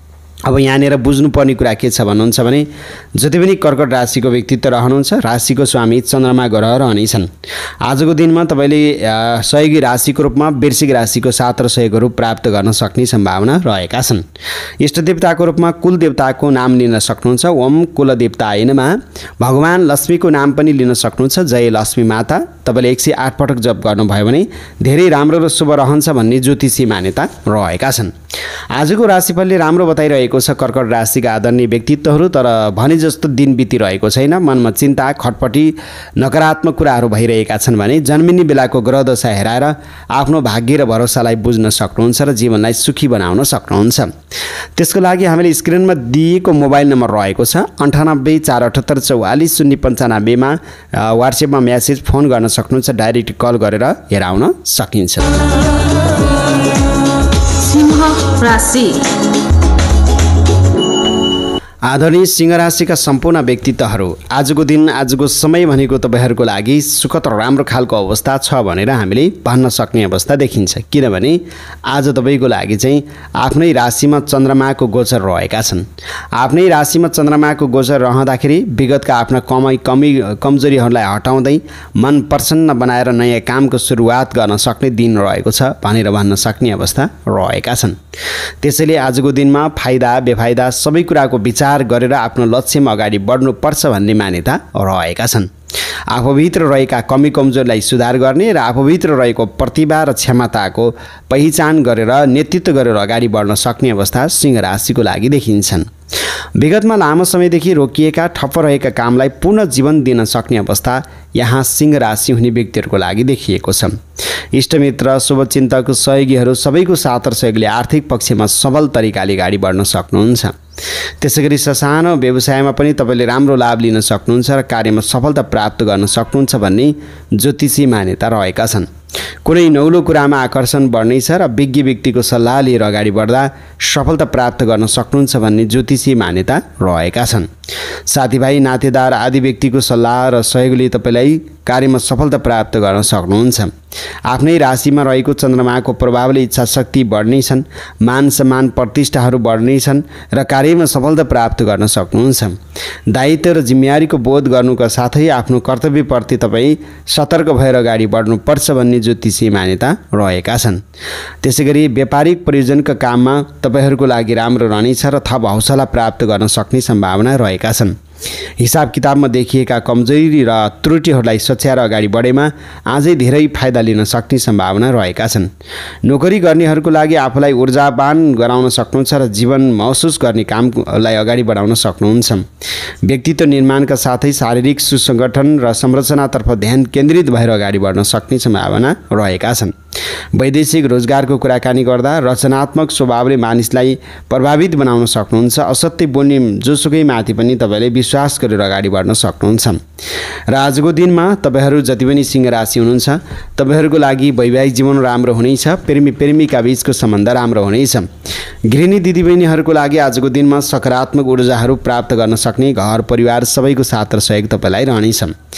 अब यहाँनिर बुझ्नुपर्ने कुरा के छ भन्नुहुन्छ भने जति पनि कर्कट राशिको व्यक्तित्व रहनुहुन्छ राशिको स्वामी चन्द्रमा ग्रह रहनेछन्। आजको दिनमा तपाईँले सहयोगी राशिको रूपमा वृश्चिक राशिको साथ र सहयोगहरू प्राप्त गर्न सक्ने सम्भावना रहेका छन्। इष्टदेवताको रूपमा कुलदेवताको नाम लिन सक्नुहुन्छ। ओम कुलदेवताय नमः। भगवान लक्ष्मीको नाम पनि लिन सक्नुहुन्छ। जय लक्ष्मी माता। तपाईँले 108 पटक जप गर्नुभयो भने धेरै राम्रो र शुभ रहन्छ भन्ने ज्योतिषी मान्यता रहेका छन्। आजको राशिफलले राम्रो बताइरहेको छ कर्कट राशिका आदरणीय व्यक्तित्वहरू, तर भने जस्तो दिन बितिरहेको छैन। मनमा चिन्ता, खटपटी, नकारात्मक कुराहरू भइरहेका छन् भने जन्मिने बेलाको ग्रह दशा हेराएर आफ्नो भाग्य र भरोसालाई बुझ्न सक्नुहुन्छ र जीवनलाई सुखी बनाउन सक्नुहुन्छ। त्यसको लागि हामीले स्क्रिनमा दिएको मोबाइल नम्बर रहेको छ 98 478 44 095 मा वाट्सएपमा म्यासेज फोन गर्न सक्नुहुन्छ। डाइरेक्ट कल गरेर हेराउन सकिन्छ। सिंह राशि। आदरणीय सिंह राशिका सम्पूर्ण व्यक्तित्वहरू आजको दिन, आजको समय भनेको तपाईँहरूको लागि सुखद र राम्रो खालको अवस्था छ भनेर हामीले भन्न सक्ने अवस्था देखिन्छ। किनभने आज तपाईँको लागि चाहिँ आफ्नै राशिमा चन्द्रमाको गोचर रहेका छन्। आफ्नै राशिमा चन्द्रमाको गोचर रहँदाखेरि विगतका आफ्ना कमजोरीहरूलाई हटाउँदै मन प्रसन्न बनाएर नयाँ कामको सुरुवात गर्न सक्ने दिन रहेको छ भनेर भन्न सक्ने अवस्था रहेका छन्। त्यसैले आजको दिनमा फाइदा बेफाइदा सबै कुराको विचार गरेर आफ्नो लक्ष्यमा अगाडि बढ्नुपर्छ भन्ने मान्यता रहेका छन्। आफूभित्र रहेका कमी कमजोरलाई सुधार गर्ने र आफूभित्र रहेको प्रतिभा र क्षमताको पहिचान गरेर नेतृत्व गरेर अगाडि बढ्न सक्ने अवस्था सिंह राशिको लागि देखिन्छन्। विगतमा लामो समयदेखि रोकिएका ठप्प रहेका कामलाई पूर्ण जीवन दिन सक्ने अवस्था यहाँ सिंह राशि हुने व्यक्तिहरूको लागि देखिएको छ। इष्टमित्र, शुभचिन्तक, सहयोगीहरू सबैको साथ र सहयोगले आर्थिक पक्षमा सबल तरिकाले अगाडि बढ्न सक्नुहुन्छ। त्यसैगरी ससानो व्यवसायमा पनि तपाईँले राम्रो लाभ लिन सक्नुहुन्छ र कार्यमा सफलता प्राप्त गर्न सक्नुहुन्छ भन्ने ज्योतिषी मान्यता रहेका छन्। कुनै नौलो कुरामा आकर्षण बढ्नेछ र विज्ञ व्यक्तिको सल्लाह लिएर अगाडि बढ्दा सफलता प्राप्त गर्न सक्नुहुन्छ भन्ने ज्योतिषी मान्यता रहेका छन्। साथीभाइ, नातेदार आदि व्यक्तिको सल्लाह र सहयोगले तपाईँलाई कार्यमा सफलता प्राप्त गर्न सक्नुहुन्छ। आफ्नै राशिमा रहेको चन्द्रमाको प्रभावले इच्छा शक्ति बढ्नेछन्, मान सम्मान प्रतिष्ठाहरू बढ्नेछन् र कार्यमा सफलता प्राप्त गर्न सक्नुहुन्छ। दायित्व र जिम्मेवारीको बोध गर्नुका साथै आफ्नो कर्तव्यप्रति तपाईँ सतर्क भएर अगाडि बढ्नुपर्छ भन्ने ज्योतिषी मान्यता रहेका छन्। त्यसैगरी व्यापारिक प्रयोजनका काममा तपाईँहरूको लागि राम्रो रहनेछ र थप हौसला प्राप्त गर्न सक्ने सम्भावना रहेका छन्। हिसाब किताबमा देखिएका कमजोरी र त्रुटिहरूलाई सच्याएर अगाडि बढेमा आजै धेरै फाइदा लिन सक्ने सम्भावना रहेका छन्। नोकरी गर्नेहरूको लागि आफूलाई ऊर्जावान गराउन सक्नुहुन्छ र जीवन महसुस गर्ने कामलाई अगाडि बढाउन सक्नुहुन्छ। व्यक्तित्व निर्माणका साथै शारीरिक सुसङ्गठन र संरचनातर्फ ध्यान केन्द्रित भएर अगाडि बढ्न सक्ने सम्भावना रहेका छन्। वैदेशिक रोजगारको कुराकानी गर्दा रचनात्मक स्वभावले मानिसलाई प्रभावित बनाउन सक्नुहुन्छ। असत्य बोल्ने जोसुकै माथि पनि तपाईँले विश्वास गरेर अगाडि बढ्न सक्नुहुन्छ। र आजको दिनमा तपाईँहरू जति पनि सिंह राशि हुनुहुन्छ तपाईँहरूको लागि वैवाहिक जीवन राम्रो हुनेछ। प्रेमिका बीचको सम्बन्ध राम्रो हुनेछ। गृहिणी दिदीबहिनीहरूको लागि आजको दिनमा सकारात्मक ऊर्जाहरू प्राप्त गर्न सक्ने घर परिवार सबैको साथ र सहयोग तपाईँलाई रहनेछ।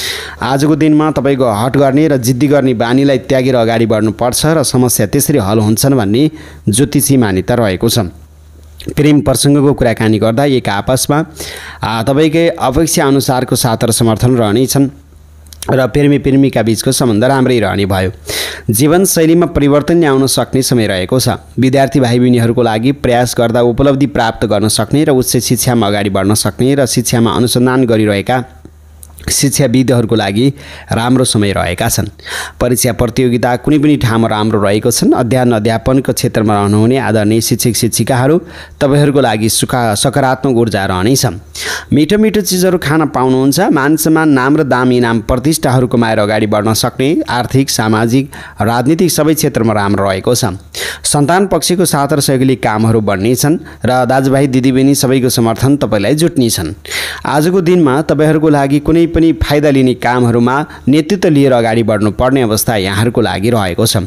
आजको दिनमा तपाईँको हट गर्ने र जिद्दी गर्ने बानीलाई त्यागेर अगाडि बढ्नुपर्छ र समस्या त्यसरी हल हुन्छन् भन्ने ज्योतिषी मान्यता रहेको छ। प्रेम प्रसङ्गको कुराकानी गर्दा एक आपसमा तपाईँकै अपेक्षा अनुसारको साथ र समर्थन रहनेछन् र प्रेमिका बीचको सम्बन्ध राम्रै रहने भयो। जीवनशैलीमा परिवर्तन ल्याउन सक्ने समय रहेको छ। विद्यार्थी भाइ बहिनीहरूको लागि प्रयास गर्दा उपलब्धि प्राप्त गर्न सक्ने र उच्च शिक्षामा अगाडि बढ्न सक्ने र शिक्षामा अनुसन्धान गरिरहेका शिक्षाविदहरूको लागि राम्रो समय रहेका छन्। परीक्षा प्रतियोगिता कुनै पनि ठाउँमा राम्रो रहेको छन्। अध्ययन अध्यापनको क्षेत्रमा रहनुहुने आदरणीय शिक्षक शिक्षिकाहरू तपाईँहरूको लागि सकारात्मक ऊर्जा रहनेछ। मिठो मिठो चिजहरू खान पाउनुहुन्छ। मान सम्मान, नाम र दाम इनाम प्रतिष्ठाहरू कमाएर अगाडि बढ्न सक्ने। आर्थिक, सामाजिक, राजनीतिक सबै क्षेत्रमा राम्रो रहेको छ। सन्तान पक्षको साथ र सहयोगले कामहरू बढ्नेछन् र दाजुभाइ दिदीबहिनी सबैको समर्थन तपाईँलाई जुट्नेछन्। आजको दिनमा तपाईँहरूको लागि कुनै पनि फाइदा लिने कामहरूमा नेतृत्व लिएर अगाडि बढ्नुपर्ने अवस्था यहाँहरूको लागि रहेको छ।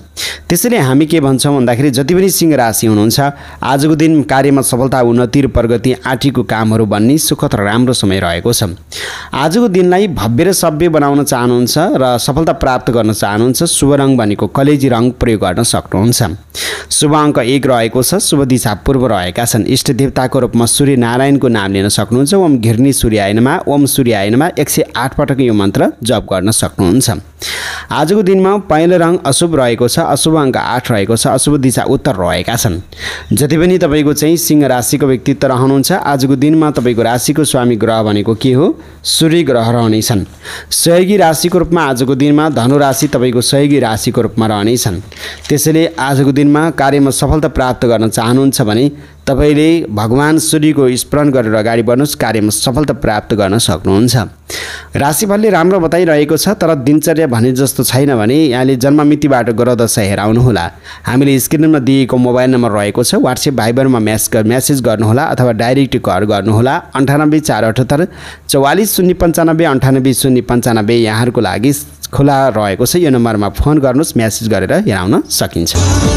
त्यसैले हामी के भन्छौँ भन्दाखेरि जति पनि सिंह राशि हुनुहुन्छ आजको दिन कार्यमा सफलता, उन्नति र प्रगति, आँटीको कामहरू बन्ने सुखद र राम्रो समय रहेको छ। आजको दिनलाई भव्य र सभ्य बनाउन चाहनुहुन्छ र सफलता प्राप्त गर्न चाहनुहुन्छ, शुभ रङ भनेको कलेजी रङ प्रयोग गर्न सक्नुहुन्छ। शुभ अङ्क 1 रहेको छ। शुभ दिशा पूर्व रहेका छन्। इष्ट देवताको रूपमा सूर्य नारायणको नाम लिन सक्नुहुन्छ। ओम घिर्नी सूर्यायनमा, ओम सूर्यायनमा 108 पटक यो मन्त्र जप गर्न सक्नुहुन्छ। आजको दिनमा पहेँलो रङ अशुभ रहेको छ। अशुभ अङ्क 8 रहेको छ। अशुभ दिशा उत्तर रहेका छन्। जति पनि तपाईँको चाहिँ सिंह राशिको व्यक्तित्व रहनुहुन्छ आजको दिनमा तपाईँको राशिको स्वामी ग्रह भनेको के हो? सूर्य ग्रह रहनेछन्। सहयोगी राशिको रूपमा आजको दिनमा धनु राशि तपाईँको सहयोगी राशिको रूपमा रहनेछन्। त्यसैले आजको दिनमा कार्यमा सफलता प्राप्त गर्न चाहनुहुन्छ भने तपाईँले भगवान सूर्यको स्मरण गरेर अगाडि बढ्नुहोस्, कार्यमा सफलता प्राप्त गर्न सक्नुहुन्छ। राशिफलले राम्रो बताइरहेको छ, तर दिनचर्या भने जस्तो छैन भने यहाँले जन्ममितिबाट ग्रह दशा हेराउनुहोला। हामीले स्क्रिनमा दिएको मोबाइल नम्बर रहेको छ, वाट्सएप भाइबरमा म्यासेज गर्नुहोला अथवा डाइरेक्ट कल गर्नुहोला। 98 478 44 095 98 095 यहाँहरूको लागि खुला रहेको छ। यो नम्बरमा फोन गर्नुहोस्, म्यासेज गरेर हेराउन सकिन्छ।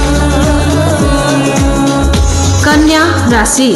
कन्या राशि।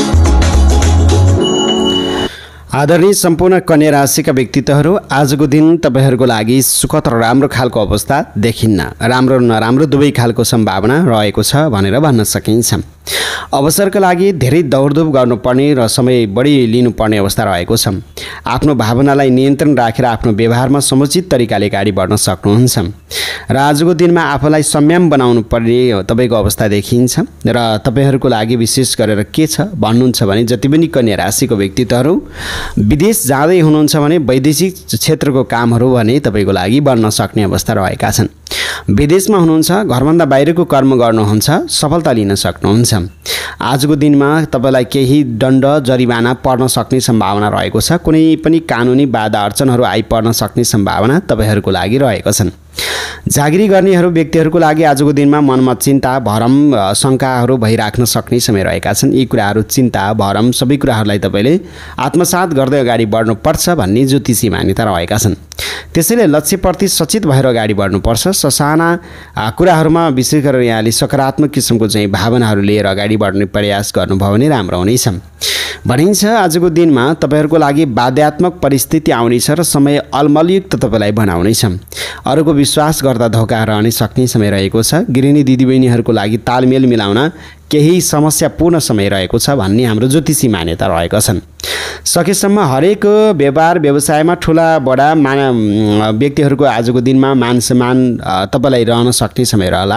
आदरणीय सम्पूर्ण कन्या राशिका व्यक्तित्वहरू, आजको दिन तपाईँहरूको लागि सुखद र राम्रो खालको अवस्था देखिन्न। राम्रो र नराम्रो दुवै खालको सम्भावना रहेको छ भनेर भन्न सकिन्छ। अवसरका लागि धेरै दौडधुप गर्नुपर्ने र समय बढी लिनुपर्ने अवस्था रहेको छ। आफ्नो भावनालाई नियन्त्रण राखेर आफ्नो व्यवहारमा समुचित तरिकाले अगाडि बढ्न सक्नुहुन्छ र आजको दिनमा आफूलाई संयम बनाउनु पर्ने तपाईँको अवस्था देखिन्छ। र तपाईँहरूको लागि विशेष गरेर के छ भन्नुहुन्छ भने जति पनि कन्या राशिको व्यक्तित्वहरू विदेश जाँदै हुनुहुन्छ भने वैदेशिक क्षेत्रको कामहरू भने तपाईँको लागि बन्न सक्ने अवस्था रहेका छन्। विदेशमा हुनुहुन्छ, घरभन्दा बाहिरको कर्म गर्नुहुन्छ, सफलता लिन सक्नुहुन्छ। आजको दिनमा तपाईँलाई केही दण्ड जरिवाना पर्न सक्ने सम्भावना रहेको छ। कुनै पनि कानुनी बाधा अडचनहरू आइपर्न सक्ने सम्भावना तपाईँहरूको लागि रहेको छन्। जागिरी गर्नेहरू व्यक्तिहरूको लागि आजको दिनमा मनमा चिन्ता, भरम, शङ्काहरू भइराख्न सक्ने समय रहेका छन्। यी कुराहरू चिन्ता, भरम सबै कुराहरूलाई तपाईँले आत्मसात गर्दै अगाडि बढ्नुपर्छ भन्ने ज्योतिषी मान्यता रहेका छन्। त्यसैले लक्ष्यप्रति सचेत भएर अगाडि बढ्नुपर्छ। ससाना कुराहरूमा विशेष गरेर यहाँले सकारात्मक किसिमको चाहिँ भावनाहरू लिएर अगाडि बढ्ने प्रयास गर्नुभयो भने राम्रो हुनेछ। भनिन्छ आजको दिनमा तपाईँहरूको लागि बाध्यात्मक परिस्थिति आउनेछ र समय अलमलयुक्त तपाईँलाई बनाउनेछ। अरूको विश्वास गर्दा धोका रहने सक्ने समय रहेको छ। गृहिणी दिदीबहिनीहरूको लागि तालमेल मिलाउन केही समस्यापूर्ण समय रहेको छ भन्ने हाम्रो ज्योतिषी मान्यता रहेका छन्। सकेसम्म हरेक व्यापार व्यवसायमा ठुला बडा व्यक्तिहरूको आजको दिनमा मान सम्मान तपाईँलाई रहन सक्ने समय रहला।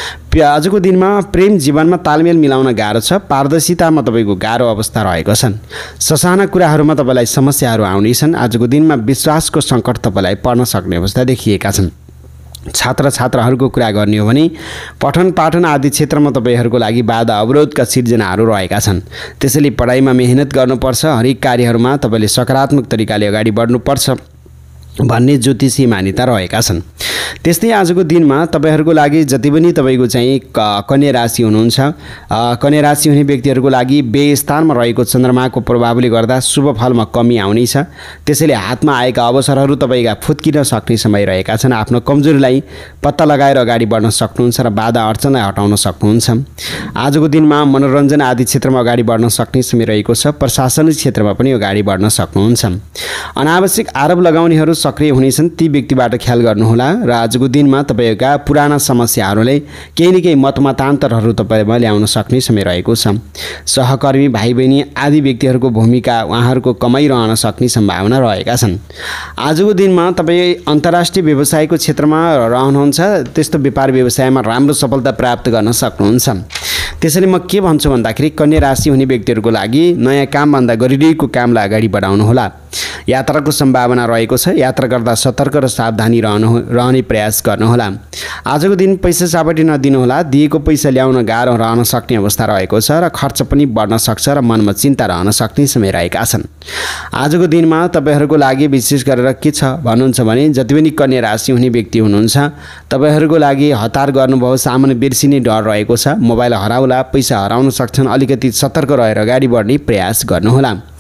आजको दिनमा प्रेम जीवनमा तालमेल मिलाउन गाह्रो छ। पारदर्शितामा तपाईँको गाह्रो अवस्था रहेको छन्। ससाना कुराहरूमा तपाईँलाई समस्याहरू आउनेछन्। आजको दिनमा विश्वासको सङ्कट तपाईँलाई पर्न सक्ने अवस्था देखिएका छन्। छात्र छात्राहरूको कुरा गर्ने हो भने पठन पाठन आदि क्षेत्रमा तपाईँहरूको लागि बाधा अवरोधका सिर्जनाहरू रहेका छन्। त्यसैले पढाइमा मेहनत गर्नुपर्छ। हरेक कार्यहरूमा तपाईँले सकारात्मक तरिकाले अगाडि बढ्नुपर्छ भन्ने ज्योतिषी मान्यता रहेका छन्। त्यस्तै आजको दिनमा तपाईँहरूको लागि जति पनि तपाईँको चाहिँ कन्या राशि हुनुहुन्छ, कन्या राशि हुने व्यक्तिहरूको लागि व्यय स्थानमा रहेको चन्द्रमाको प्रभावले गर्दा शुभ फलमा कमी आउनेछ। त्यसैले हातमा आएका अवसरहरू तपाईँका फुत्किन सक्ने समय रहेका छन्। आफ्नो कमजोरीलाई पत्ता लगाएर अगाडि बढ्न सक्नुहुन्छ र बाधा अडचनलाई हटाउन सक्नुहुन्छ। आजको दिनमा मनोरञ्जन आदि क्षेत्रमा अगाडि बढ्न सक्ने समय रहेको छ। प्रशासनिक क्षेत्रमा पनि अगाडि बढ्न सक्नुहुन्छ। अनावश्यक आरोप लगाउनेहरू सक्रिय हुनेछन्, ती व्यक्तिबाट ख्याल गर्नुहोला। र आजको दिनमा तपाईँका पुराना समस्याहरूले केही न केही मतमतान्तरहरू तपाईँमा ल्याउन सक्ने समय रहेको छ। सहकर्मी भाइ बहिनी आदि व्यक्तिहरूको भूमिका उहाँहरूको कमाइरहन सक्ने सम्भावना रहेका छन्। आजको दिनमा तपाईँ अन्तर्राष्ट्रिय व्यवसायको क्षेत्रमा रहनुहुन्छ, त्यस्तो व्यापार व्यवसायमा राम्रो सफलता प्राप्त गर्न सक्नुहुन्छ। त्यसैले म के भन्छु भन्दाखेरि कन्या राशि हुने व्यक्तिहरूको लागि नयाँ कामभन्दा गरिरहेको कामलाई अगाडि बढाउनुहोला। यात्राको सम्भावना रहेको छ। यात्रा गर्दा सतर्क र सावधानी रहने प्रयास गर्नुहोला। आजको दिन पैसा सापटी नदिनुहोला। दिएको पैसा ल्याउन गाह्रो रहन सक्ने अवस्था रहेको छ र खर्च पनि बढ्न सक्छ र मनमा चिन्ता रहन सक्ने समय रहेका छन्। आजको दिनमा तपाईँहरूको लागि विशेष गरेर के छ भन्नुहुन्छ भने जति पनि कन्या राशि हुने व्यक्ति हुनुहुन्छ तपाईँहरूको लागि हतार गर्नुभयो, सामान्य बिर्सिने डर रहेको छ। मोबाइल हराउला, पैसा हराउन सक्छन्। अलिकति सतर्क रहेर अगाडि बढ्ने प्रयास गर्नुहोला।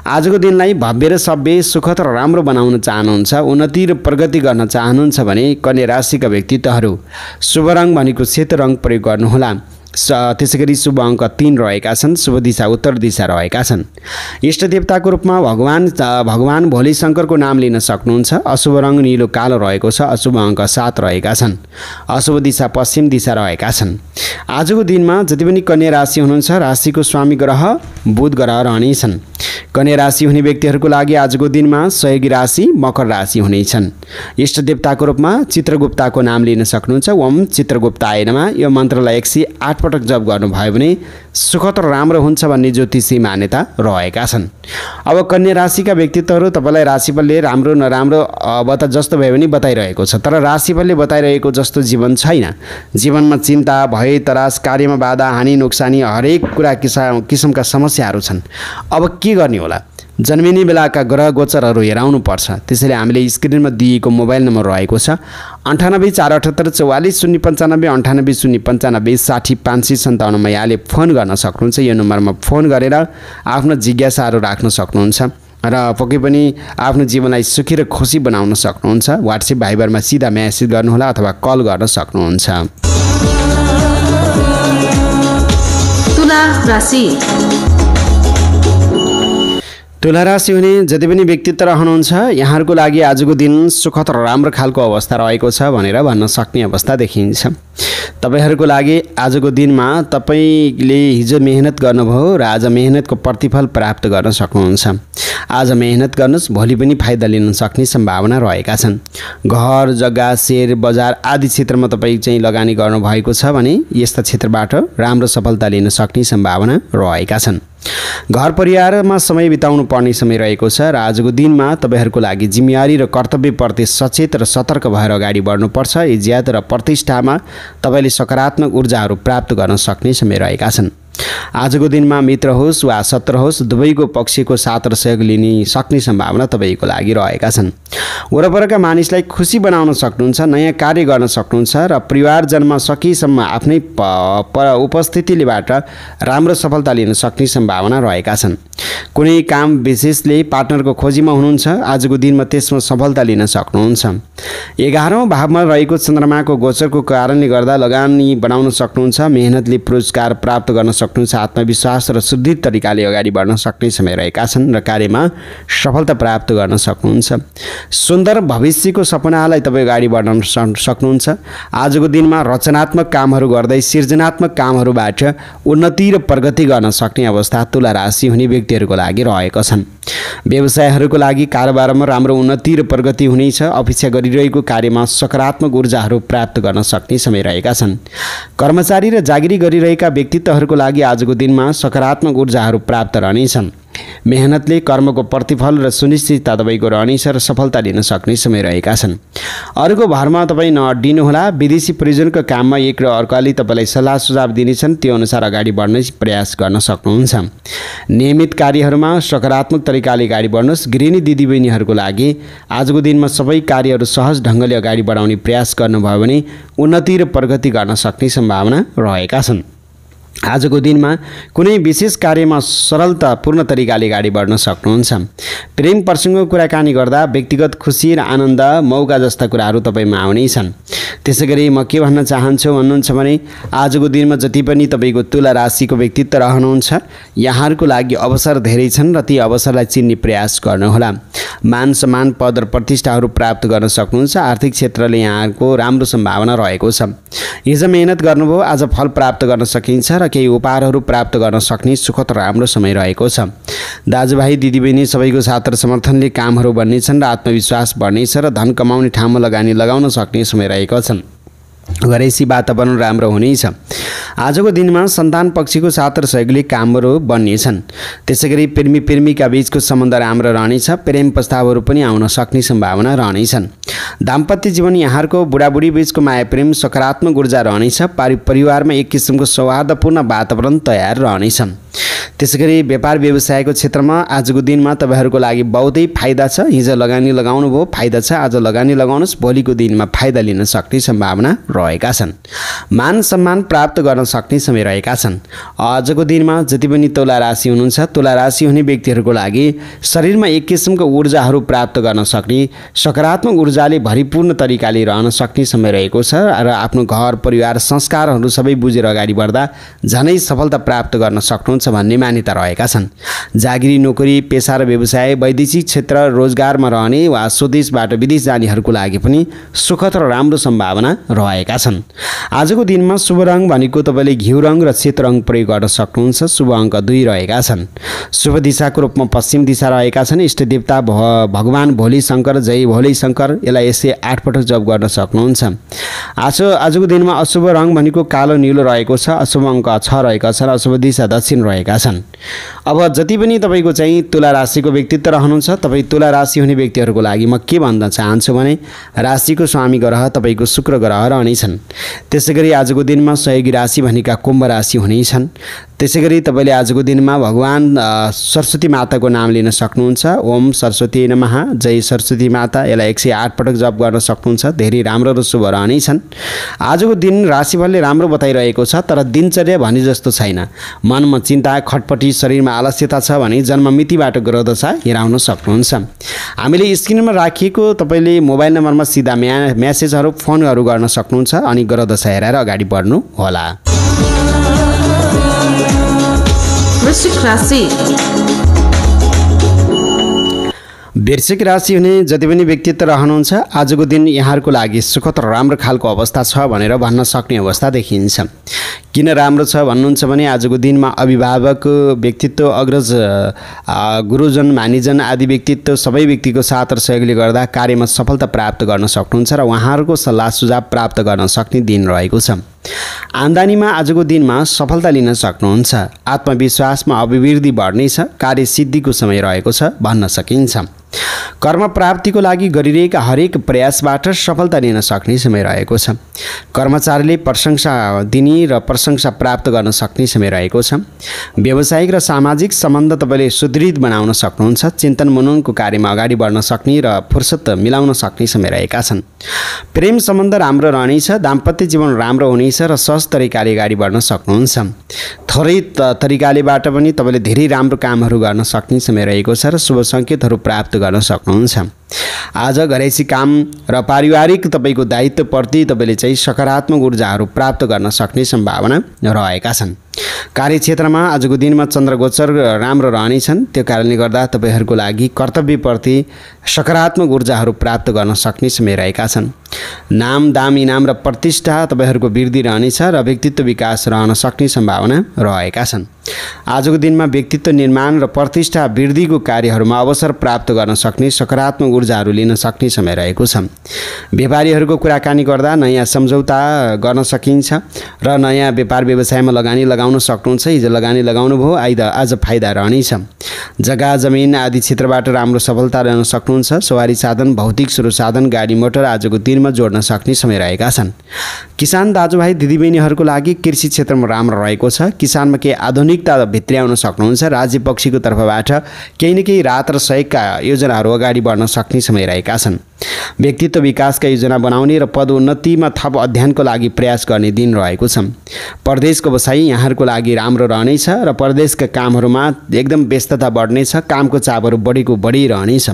आजको दिनलाई भव्य र सभ्य सुखद र राम्रो बनाउन चाहनुहुन्छ, उन्नति र प्रगति गर्न चाहनुहुन्छ भने कन्या राशिका व्यक्तित्वहरू शुभ रङ भनेको सेतो रङ प्रयोग गर्नुहोला। त्यसैगरी शुभ अङ्क 3 रहेका छन्। शुभ दिशा उत्तर दिशा रहेका छन्। इष्ट देवताको रूपमा भगवान भोले शङ्करको नाम लिन सक्नुहुन्छ। अशुभ रङ नीलो कालो रहेको छ। अशुभ अङ्क 7 रहेका छन्। अशुभ दिशा पश्चिम दिशा रहेका छन्। आजको दिनमा जति पनि कन्या राशि हुनुहुन्छ, राशिको स्वामी ग्रह बुध ग्रह रहनेछन्। कन्या राशि हुने व्यक्तिहरूको लागि आजको दिनमा सहयोगी राशि मकर राशि हुनेछन्। इष्ट देवताको रूपमा चित्रगुप्ताको नाम लिन सक्नुहुन्छ। ओम चित्रगुप्ताय नमः यो मन्त्रलाई 108 पटक जप गर्नुभयो भने सुखद र राम्रो हुन्छ भन्ने ज्योतिषी मान्यता रहेका छन्। अब कन्या राशिका व्यक्तित्वहरू तपाईँलाई राशिफलले राम्रो नराम्रो जस्तो भयो भने बताइरहेको छ, तर राशिफलले बताइरहेको जस्तो जीवन छैन। जीवनमा चिन्ता, भय, तरास, कार्यमा बाधा, हानि, नोक्सानी, हरेक कुरा किसिमका समस्याहरू छन्। अब के गर्ने होला? जन्मिने बेलाका ग्रह गोचरहरू हेराउनु पर्छ। त्यसैले हामीले स्क्रिनमा दिएको मोबाइल नम्बर रहेको छ 98 478 44 095 98 095 60 557 यहाँले फोन गर्न सक्नुहुन्छ। यो नम्बरमा फोन गरेर आफ्नो जिज्ञासाहरू राख्न सक्नुहुन्छ र पक्कै पनि आफ्नो जीवनलाई सुखी र खुसी बनाउन सक्नुहुन्छ। व्हाट्सएप भाइबरमा सिधा मेसेज गर्नुहोला अथवा कल गर्न सक्नुहुन्छ। तुला राशि। तुला राशि हुने जति पनि व्यक्तित्व रहनुहुन्छ, यहाँहरूको लागि आजको दिन सुखद र राम्रो खालको अवस्था रहेको छ भनेर भन्न सक्ने अवस्था देखिन्छ। तपाईहरूको लागि आजको दिनमा तपाईँले हिजो मेहनत गर्नुभयो र आज मेहनतको प्रतिफल प्राप्त गर्न सक्नुहुन्छ। आज मेहनत गर्नुहोस्, भोलि पनि फाइदा लिन सक्ने सम्भावना रहेका छन्। घर, जग्गा, शेयर बजार आदि क्षेत्रमा तपाईँ चाहिँ लगानी गर्नुभएको छ भने यस्ता क्षेत्रबाट राम्रो सफलता लिन सक्ने सम्भावना रहेका छन्। घर परिवारमा समय बिताउनु पर्ने समय रहेको छ र आजको दिनमा तपाईहरूको लागि जिम्मेवारी र कर्तव्यप्रति सचेत र सतर्क भएर अगाडि बढ्नुपर्छ। इज्जत र प्रतिष्ठामा तपाईँले सकारात्मक ऊर्जाहरू प्राप्त गर्न सक्ने समय रहेका छन्। आजको दिनमा मित्र होस् वा शत्रु होस्, दुवैको पक्षको साथ र सहयोग लिने सक्ने सम्भावना तपाईँको लागि रहेका छन्। वरपरका मानिसलाई खुसी बनाउन सक्नुहुन्छ, नयाँ कार्य गर्न सक्नुहुन्छ र परिवारजनमा सकेसम्म आफ्नै उपस्थितिलेबाट राम्रो सफलता लिन सक्ने सम्भावना रहेका छन्। कुनै काम विशेषले पार्टनरको खोजीमा हुनुहुन्छ, आजको दिनमा त्यसमा सफलता लिन सक्नुहुन्छ। 11औं भावमा रहेको चन्द्रमाको गोचरको कारणले गर्दा लगानी बढाउन सक्नुहुन्छ। मेहनतले पुरस्कार प्राप्त गर्न सक्नुहुन्छ। आत्मविश्वास र सुदृढ तरिकाले अगाडि बढ्न सक्ने समय रहेका छन् र कार्यमा सफलता प्राप्त गर्न सक्नुहुन्छ। सुन्दर भविष्यको सपनालाई तपाईँ अगाडि बढाउन सक्नुहुन्छ। आजको दिनमा रचनात्मक कामहरू गर्दै सृजनात्मक कामहरूबाट उन्नति र प्रगति गर्न सक्ने अवस्था तुला राशि हुने व्यक्तिहरूको लागि रहेका छन्। व्यवसायहरूको लागि कारोबारमा राम्रो उन्नति र प्रगति हुनेछ। अपेक्षा गरिरहेको कार्यमा सकारात्मक ऊर्जाहरू प्राप्त गर्न सक्ने समय रहेका छन्। कर्मचारी र जागिरी गरिरहेका व्यक्तित्वहरूको लागि आजको दिनमा सकारात्मक ऊर्जाहरू प्राप्त रहनेछन्। मेहनतले कर्मको प्रतिफल र सुनिश्चितता तपाईँको रहनेछ र सफलता लिन सक्ने समय रहेका छन्। अरूको भरमा तपाईँ नअड्डिनुहोला। विदेशी प्रयोजनको काममा एक र अर्काले तपाईँलाई सल्लाह सुझाव दिनेछन्, त्यो अनुसार अगाडि बढ्ने प्रयास गर्न सक्नुहुन्छ। नियमित कार्यहरूमा सकारात्मक तरिकाले अगाडि बढ्नुहोस्। गृहिणी दिदीबहिनीहरूको लागि आजको दिनमा सबै कार्यहरू सहज ढङ्गले अगाडि बढाउने प्रयास गर्नुभयो भने उन्नति र प्रगति गर्न सक्ने सम्भावना रहेका छन्। आजको दिनमा कुनै विशेष कार्यमा सरलतापूर्ण तरिकाले अगाडि बढ्न सक्नुहुन्छ। प्रेम प्रसङ्गको कुराकानी गर्दा व्यक्तिगत खुसी र आनन्द मौका जस्ता कुराहरू तपाईँमा आउनेछन्। त्यसैगरी म के भन्न चाहन्छु भन्नुहुन्छ भने आजको दिनमा जति पनि तपाईँको तुला राशिको व्यक्तित्व रहनुहुन्छ, यहाँहरूको लागि अवसर धेरै छन् र ती अवसरलाई चिन्ने प्रयास गर्नुहोला। मान सम्मान, पद र प्रतिष्ठाहरू प्राप्त गर्न सक्नुहुन्छ। आर्थिक क्षेत्रले यहाँको राम्रो सम्भावना रहेको छ। हिजो मेहनत गर्नुभयो, आज फल प्राप्त गर्न सकिन्छ र केही उपहारहरू प्राप्त गर्न सक्ने सुखद राम्रो समय रहेको छ। दाजुभाइ दिदीबहिनी सबैको साथ र समर्थनले कामहरू बन्नेछन् र आत्मविश्वास बढ्नेछ र धन कमाउने ठाउँमा लगानी लगाउन सक्ने समय रहेको छन्। घरैसी वातावरण राम्रो हुनेछ। आजको दिनमा सन्तान पक्षको साथ र सहयोगले कामहरू बन्नेछन्। त्यसैगरी प्रेमी-प्रेमिका बीचको सम्बन्ध राम्रो रहनेछ। प्रेम प्रस्तावहरू पनि आउन सक्ने सम्भावना रहनेछन्। दाम्पत्य जीवन यहाँहरूको बुढाबुढी बीचको माया प्रेम सकारात्मक ऊर्जा रहनेछ। परिवारमा एक किसिमको सौहार्दपूर्ण वातावरण तयार रहनेछ। त्यसैगरी व्यापार व्यवसायको क्षेत्रमा आजको दिनमा तपाईँहरूको लागि बहुतै फाइदा छ। हिजो लगानी लगाउनु भयो, फाइदा छ, आज लगानी लगाउनुहोस्, भोलिको दिनमा फाइदा लिन सक्ने सम्भावना रहेका छन्। मान सम्मान प्राप्त गर्न सक्ने समय रहेका छन्। आजको दिनमा जति पनि तुला राशि हुनुहुन्छ, तुला राशि हुने व्यक्तिहरूको लागि शरीरमा एक किसिमको ऊर्जाहरू प्राप्त गर्न सक्ने, सकारात्मक ऊर्जाले भरिपूर्ण तरिकाले रहन सक्ने समय रहेको छ र आफ्नो घर परिवार संस्कारहरू सबै बुझेर अगाडि बढ्दा झनै सफलता प्राप्त गर्न सक्नुहुन्छ भन्ने मान्यता रहेका छन्। जागिरी नोकरी पेसा र व्यवसाय वैदेशिक क्षेत्र रोजगारमा रहने वा स्वदेशबाट विदेश जानेहरूको लागि पनि सुखद र राम्रो सम्भावना रहेका छन्। आजको दिनमा शुभ रङ भनेको तपाईँले घिउ रङ र सेतो रङ प्रयोग गर्न सक्नुहुन्छ। शुभ अङ्क 2 रहेका छन्। शुभ दिशाको रूपमा पश्चिम दिशा रहेका छन्। इष्ट देवता भगवान भोले शङ्कर, जय भोले शङ्कर, यसलाई यसै 8 पटक जप गर्न सक्नुहुन्छ। आजको दिनमा अशुभ रङ भनेको कालो निलो रहेको छ। अशुभ अङ्क 6 रहेका छन्। अशुभ दिशा दक्षिण रहेका छन्। अब जति पनि तपाईँको चाहिँ तुला राशिको व्यक्तित्व रहनुहुन्छ, तपाईँ तुला राशि हुने व्यक्तिहरूको लागि म के भन्न चाहन्छु भने राशिको स्वामी ग्रह तपाईँको शुक्र ग्रह रहनेछन्। त्यसै गरी आजको दिनमा सहयोगी राशि भनेका कुम्भ राशि हुनेछन्। त्यसै गरी तपाईँले आजको दिनमा भगवान सरस्वती माताको नाम लिन सक्नुहुन्छ। ओम सरस्वती नमः, जय सरस्वती माता, यसलाई 108 पटक जप गर्न सक्नुहुन्छ। धेरै राम्रो र शुभ रहनेछन्। आजको दिन राशिफलले राम्रो बताइरहेको छ, तर दिनचर्या भने जस्तो छैन। मनमा चिन्ता, खटपटी, शरीरमा आलस्यता छ भने जन्ममितिबाट ग्रह दशा हेराउन सक्नुहुन्छ। हामीले स्क्रिनमा राखिएको तपाईँले मोबाइल नम्बरमा सिधा म्यासेजहरू फोनहरू गर्न सक्नुहुन्छ अनि ग्रह दशा हेरेर अगाडि बढ्नु होला। वृश्चिक राशि। वृश्चिक राशि हुने जति पनि व्यक्तित्व रहनुहुन्छ, आजको दिन यहाँहरूको लागि सुखद र राम्रो खालको अवस्था छ भनेर भन्न सक्ने अवस्था देखिन्छ। किन राम्रो छ भन्नुहुन्छ भने आजको दिनमा अभिभावक व्यक्तित्व, अग्रज गुरुजन, मानिजन आदि व्यक्तित्व सबै व्यक्तिको साथ र सहयोगले गर्दा कार्यमा सफलता प्राप्त गर्न सक्नुहुन्छ र उहाँहरूको सल्लाह सुझाव प्राप्त गर्न सक्ने दिन रहेको छ। आम्दानीमा आजको दिनमा सफलता लिन सक्नुहुन्छ। आत्मविश्वासमा अभिवृद्धि बढ्नेछ। कार्यसिद्धिको समय रहेको छ भन्न सकिन्छ। कर्म प्राप्तिको लागि गरिरहेका हरेक प्रयासबाट सफलता लिन सक्ने समय रहेको छ। कर्मचारीले प्रशंसा दिने र प्रशंसा प्राप्त गर्न सक्ने समय रहेको छ। व्यावसायिक र सामाजिक सम्बन्ध तपाईँले सुदृढ बनाउन सक्नुहुन्छ। चिन्तन मननको कार्यमा अगाडि बढ्न सक्ने र फुर्सद मिलाउन सक्ने समय रहेका छन्। प्रेम सम्बन्ध राम्रो रहनेछ। दाम्पत्य जीवन राम्रो हुनेछ र सहज तरिकाले अगाडि बढ्न सक्नुहुन्छ। थोरै तरिकालेबाट पनि तपाईँले धेरै राम्रो कामहरू गर्न सक्ने समय रहेको छ र शुभ सङ्केतहरू प्राप्त गर्न सक्नुहुन्छ। आज घरेसी काम र पारिवारिक तपाईँको दायित्वप्रति तपाईँले चाहिँ सकारात्मक ऊर्जाहरू प्राप्त गर्न सक्ने सम्भावना रहेका छन्। कार्यक्षेत्रमा आजको दिनमा चन्द्रगोचर राम्रो रहनेछन्। त्यो कारणले गर्दा तपाईँहरूको लागि कर्तव्यप्रति सकारात्मक ऊर्जाहरू प्राप्त गर्न सक्ने समय रहेका छन्। नाम दाम इनाम र प्रतिष्ठा तपाईँहरूको वृद्धि रहनेछ र व्यक्तित्व विकास रहन सक्ने सम्भावना रहेका छन्। आजको दिनमा व्यक्तित्व निर्माण र प्रतिष्ठा वृद्धिको कार्यहरूमा अवसर प्राप्त गर्न सक्ने सकारात्मक ऊर्जाहरू लिन सक्ने समय रहेको छ। व्यापारीहरूको कुराकानी गर्दा नयाँ सम्झौता गर्न सकिन्छ र नयाँ व्यापार व्यवसायमा लगानी लगाउन सक्नुहुन्छ। हिजो लगानी लगाउनु भयो, आज फाइदा रहनेछ। जग्गा जमिन आदि क्षेत्रबाट राम्रो सफलता रहन सक्नुहुन्छ। सवारी साधन, भौतिक स्रोत साधन, गाडी मोटर आजको दिनमा जोड्न सक्ने समय रहेका छन्। किसान दाजुभाइ दिदीबहिनीहरूको लागि कृषि क्षेत्रमा राम्रो रहेको छ। किसानमा केही आधुनिकता भित्र्याउन सक्नुहुन्छ। राज्य पक्षको तर्फबाट केही न केही राहत र सहयोगका योजनाहरू अगाडि बढ्न सक्ने समय रहेका छन्। व्यक्तित्व विकासका योजना बनाउने र पदोन्नतिमा थप अध्ययनको लागि प्रयास गर्ने दिन रहेको छ। परदेशको बसाइ यहाँहरूको लागि राम्रो रहनेछ र परदेशका कामहरूमा एकदम व्यस्तता बढ्नेछ। कामको चापहरू बढेको बढिरहनेछ।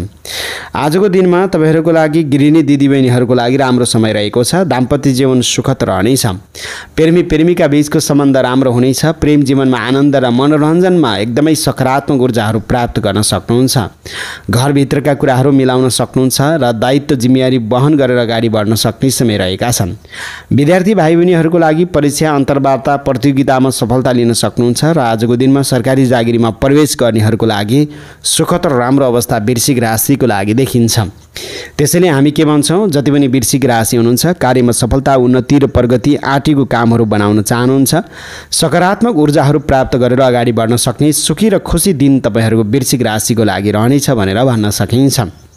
आजको दिनमा तपाईँहरूको लागि गृहिणी दिदीबहिनीहरूको लागि राम्रो समय रहेको छ। दाम्पत्य जीवन सुखद रहनेछ। प्रेमी प्रेमिका बीचको सम्बन्ध राम्रो हुनेछ। प्रेम जीवनमा आनन्द र मनोरञ्जनमा एकदमै सकारात्मक ऊर्जाहरू प्राप्त गर्न सक्नुहुन्छ। घरभित्रका कुराहरू मिलाउन सक्नुहुन्छ र दायित्व जिम्मेवारी वहन गरेर अगाडि बढ्न सक्ने समय रहेका छन्। विद्यार्थी भाइ बहिनीहरूको लागि परीक्षा अन्तर्वार्ता प्रतियोगितामा सफलता लिन सक्नुहुन्छ र आजको दिनमा सरकारी जागिरीमा प्रवेश गर्नेहरूको लागि सुखद र राम्रो अवस्था वृश्चिक राशिको लागि देखिन्छ। त्यसैले हामी के भन्छौँ, जति पनि वृश्चिक राशि हुनुहुन्छ कार्यमा सफलता, उन्नति र प्रगति आँटेको कामहरू बनाउन चाहनुहुन्छ, सकारात्मक ऊर्जाहरू प्राप्त गरेर अगाडि बढ्न सक्ने सुखी र खुसी दिन तपाईँहरूको वृश्चिक राशिको लागि रहनेछ भनेर भन्न सकिन्छ।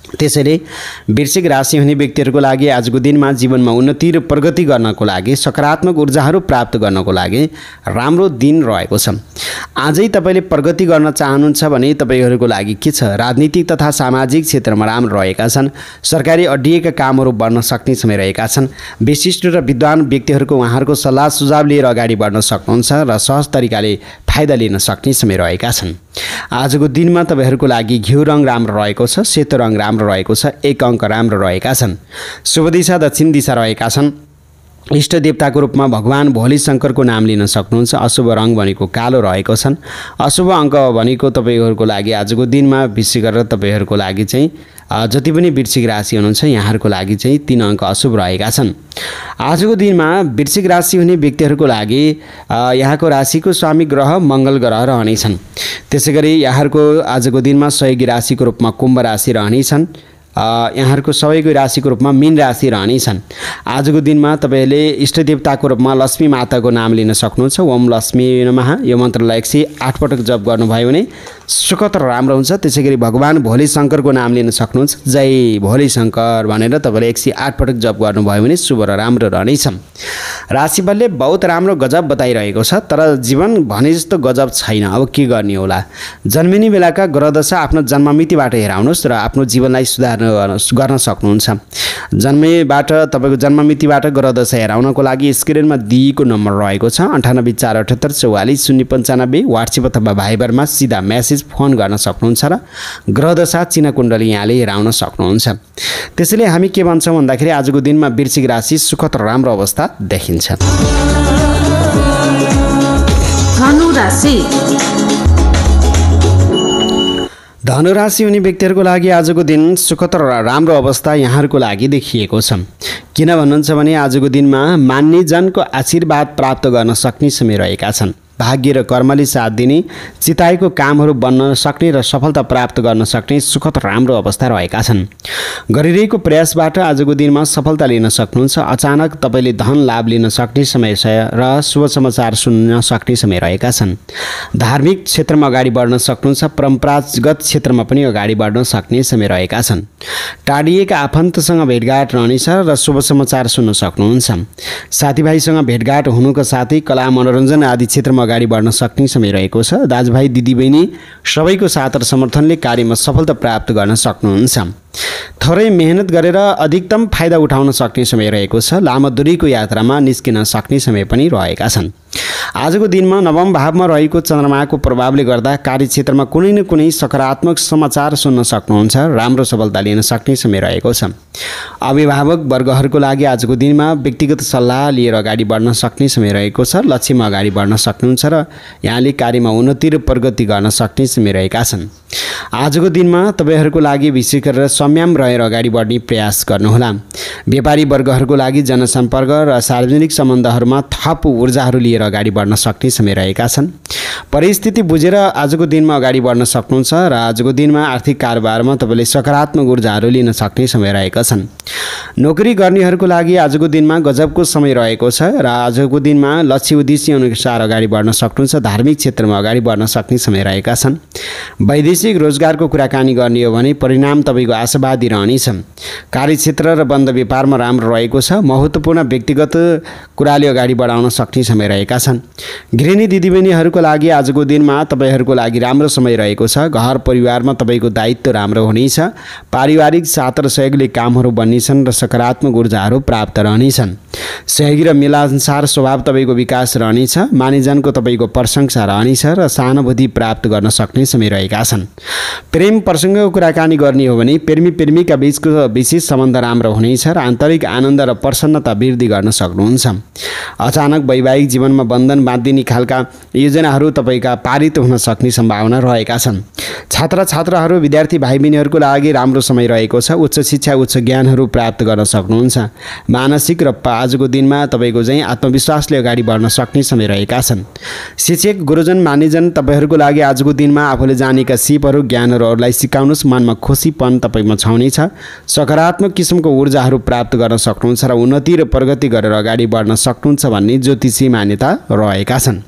त्यसैले वृश्चिक राशि हुने व्यक्तिहरूको लागि आजको दिनमा जीवनमा उन्नति र प्रगति गर्नको लागि सकारात्मक ऊर्जाहरू प्राप्त गर्नको लागि राम्रो दिन रहेको छ। आजै तपाईँले प्रगति गर्न चाहनुहुन्छ भने तपाईँहरूको लागि के छ, राजनीतिक तथा सामाजिक क्षेत्रमा राम्रो रहेका छन्। सरकारी अड्डिएका कामहरू बढ्न सक्ने समय रहेका छन्। विशिष्ट र विद्वान व्यक्तिहरूको उहाँहरूको सल्लाह सुझाव लिएर अगाडि बढ्न सक्नुहुन्छ र सहज तरिकाले फाइदा लिन सक्ने समय रहेका छन्। आजको दिनमा तपाईँहरूको लागि घिउ रङ राम्रो रहेको छ, सेतो रङ राम्रो रहेको छ, 1 अङ्क राम्रो रहेका छन्। शुभ दिशा दक्षिण दिशा रहेका छन्। इष्ट देवताको रूपमा भगवान भोले शङ्करको नाम लिन सक्नुहुन्छ। अशुभ रङ भनेको कालो रहेको छन्। अशुभ अङ्क भनेको तपाईँहरूको लागि आजको दिनमा विशेष गरेर तपाईँहरूको लागि चाहिँ जति पनि वृश्चिक राशि हुनुहुन्छ यहाँहरूको लागि चाहिँ 3 अङ्क अशुभ रहेका छन्। आजको दिनमा वृश्चिक राशि हुने व्यक्तिहरूको लागि यहाँको राशिको स्वामी ग्रह मङ्गल ग्रह रहनेछन्। त्यसै गरी यहाँहरूको आजको दिनमा सहयोगी राशिको रूपमा कुम्भ राशि रहनेछन्। यहाँहरूको सबैको राशिको रूपमा मीन राशि रहनेछन्। आजको दिनमा तपाईँले इष्ट देवताको रूपमा लक्ष्मी माताको नाम लिन सक्नुहुन्छ। ओम लक्ष्मी नमः यो मन्त्रलाई 108 पटक जप गर्नुभयो भने सुखतर राम्रो हुन्छ। त्यसै गरी भगवान भोले शङ्करको नाम लिन सक्नुहुन्छ। जय भोले शङ्कर भनेर तपाईँले 108 पटक जप गर्नुभयो भने शुभ र राम्रो रहनेछ। राशिफलले बहुत राम्रो गजब बताइरहेको छ, तर जीवन भने जस्तो गजब छैन। अब के गर्ने होला? जन्मिने बेलाका ग्रहदशा आफ्नो जन्ममितिबाट हेराउनुहोस् र आफ्नो जीवनलाई सुधार गर्न सक्नुहुन्छ। जन्मेबाट तपाईँको जन्ममितिबाट ग्रहदशा हेराउनको लागि स्क्रिनमा दिएको नम्बर रहेको छ 9847844095 वाट्सएप अथवा भाइबरमा सिधा मेसेज फोन गर्न सक्नुहुन्छ र ग्रहदशा चिन्ह कुण्डली यहाँले हेराउन सक्नुहुन्छ। त्यसैले हामी के भन्छौँ भन्दाखेरि आजको दिनमा वृश्चिक राशि सुखद राम्रो अवस्था देखिन्छ। धनु राशि धनुराशि हुने व्यक्तिहरूको लागि आजको दिन सुखद र राम्रो अवस्था यहाँहरूको लागि देखिएको छ। किन भन्नुहुन्छ भने आजको दिनमा मान्यजनको आशीर्वाद प्राप्त गर्न सक्ने समय रहेका छन्। भाग्य र कर्मले साथ दिने चिताएको कामहरू बन्न सक्ने र सफलता प्राप्त गर्न सक्ने सुखद राम्रो अवस्था रहेका छन्। गरिरहेको प्रयासबाट आजको दिनमा सफलता लिन सक्नुहुन्छ। अचानक तपाईँले धन लाभ लिन सक्ने समय र शुभ समाचार सुन्न सक्ने समय रहेका छन्। धार्मिक क्षेत्रमा अगाडि बढ्न सक्नुहुन्छ। परम्परागत क्षेत्रमा पनि अगाडि बढ्न सक्ने समय रहेका छन्। टाढिएका आफन्तसँग भेटघाट रहनेछ र शुभ समाचार सुन्न सक्नुहुन्छ। साथीभाइसँग भेटघाट हुनुको साथै कला मनोरञ्जन आदि क्षेत्रमा अगाडि बढ्न सक्ने समय रहेको छ। दाजुभाइ दिदीबहिनी सबैको साथ र समर्थनले कार्यमा सफलता प्राप्त गर्न सक्नुहुन्छ। थोरै मेहनत गरेर अधिकतम फाइदा उठाउन सक्ने समय रहेको छ। लामो दूरीको यात्रामा निस्किन सक्ने समय पनि रहेका छन्। आजको दिनमा नवम भावमा रहेको चन्द्रमाको प्रभावले गर्दा कार्यक्षेत्रमा कुनै न कुनै सकारात्मक समाचार सुन्न सक्नुहुन्छ। राम्रो सफलता लिन सक्ने समय रहेको छ। अभिभावक वर्गहरूको लागि आजको दिनमा व्यक्तिगत सल्लाह लिएर अगाडि बढ्न सक्ने समय रहेको छ। लक्ष्यमा अगाडि बढ्न सक्नुहुन्छ र यहाँले कार्यमा उन्नति र प्रगति गर्न सक्ने समय रहेका छन्। आजको दिनमा तपाईँहरूको लागि विशेष गरेर संयम रहेर अगाडि बढ्ने प्रयास गर्नुहोला। व्यापारी वर्गहरूको लागि जनसम्पर्क र सार्वजनिक सम्बन्धहरूमा थप ऊर्जाहरू लिएर अगाडि बढ्न सक्ने समय रहेका छन्। परिस्थिति बुझेर आजको दिनमा अगाडि बढ्न सक्नुहुन्छ र आजको दिनमा आर्थिक कारोबारमा तपाईँले सकारात्मक ऊर्जाहरू लिन सक्ने समय रहेका छन्। नोकरी गर्नेहरूको लागि आजको दिनमा गजबको समय रहेको छ र आजको दिनमा लक्ष्य उद्देश्य अनुसार अगाडि बढ्न सक्नुहुन्छ। धार्मिक क्षेत्रमा अगाडि बढ्न सक्ने समय रहेका छन्। वैदेशिक रोजगारको कुराकानी गर्ने हो भने परिणाम तपाईँको आशावादी रहनेछ। कार्यक्षेत्र र बन्द व्यापारमा राम्रो रहेको छ। महत्त्वपूर्ण व्यक्तिगत कुराले अगाडि बढाउन सक्ने समय रहेका छन्। गृहिणी दिदीबहिनीहरूको लागि आजको दिनमा तपाईँहरूको लागि राम्रो समय रहेको छ। घर परिवारमा तपाईँको दायित्व राम्रो हुनेछ। पारिवारिक साथ र सहयोगले कामहरू बन्नेछन् र सकारात्मक ऊर्जाहरू प्राप्त रहनेछन्। सहयोगी र मिलानसार स्वभाव तपाईँको विकास रहनेछ। मानिजनको तपाईँको प्रशंसा रहनेछ र सहानुभूति प्राप्त गर्न सक्ने समय रहेका छन्। प्रेम प्रसङ्गको कुराकानी गर्ने हो भने प्रेमी-प्रेमीका बीचको विशेष सम्बन्ध राम्रो हुनेछ र आन्तरिक आनन्द र प्रसन्नता वृद्धि गर्न सक्नुहुन्छ। अचानक वैवाहिक जीवनमा बन्धन बाँधिने खालका योजनाहरू तपाईँका पारित हुन सक्ने सम्भावना रहेका छन्। छात्र-छात्राहरू विद्यार्थी भाइबहिनीहरूको लागि राम्रो समय रहेको छ। उच्च शिक्षा उच्च ज्ञानहरू प्राप्त गर्न सक्नुहुन्छ। मानसिक र आजको दिनमा तपाईँको चाहिँ आत्मविश्वासले अगाडि बढ्न सक्ने समय रहेका छन्। शिक्षक गुरुजन मानिजन तपाईँहरूको लागि आजको दिनमा आफूले जानेका सिपहरू ज्ञानहरू अरूलाई सिकाउनुहोस्। मनमा खुसीपन तपाईँमा छाउनेछ। सकारात्मक किसिमको ऊर्जाहरू प्राप्त गर्न सक्नुहुन्छ र उन्नति र प्रगति गरेर अगाडि बढ्न सक्नुहुन्छ भन्ने ज्योतिषी मान्यता रहेका छन्।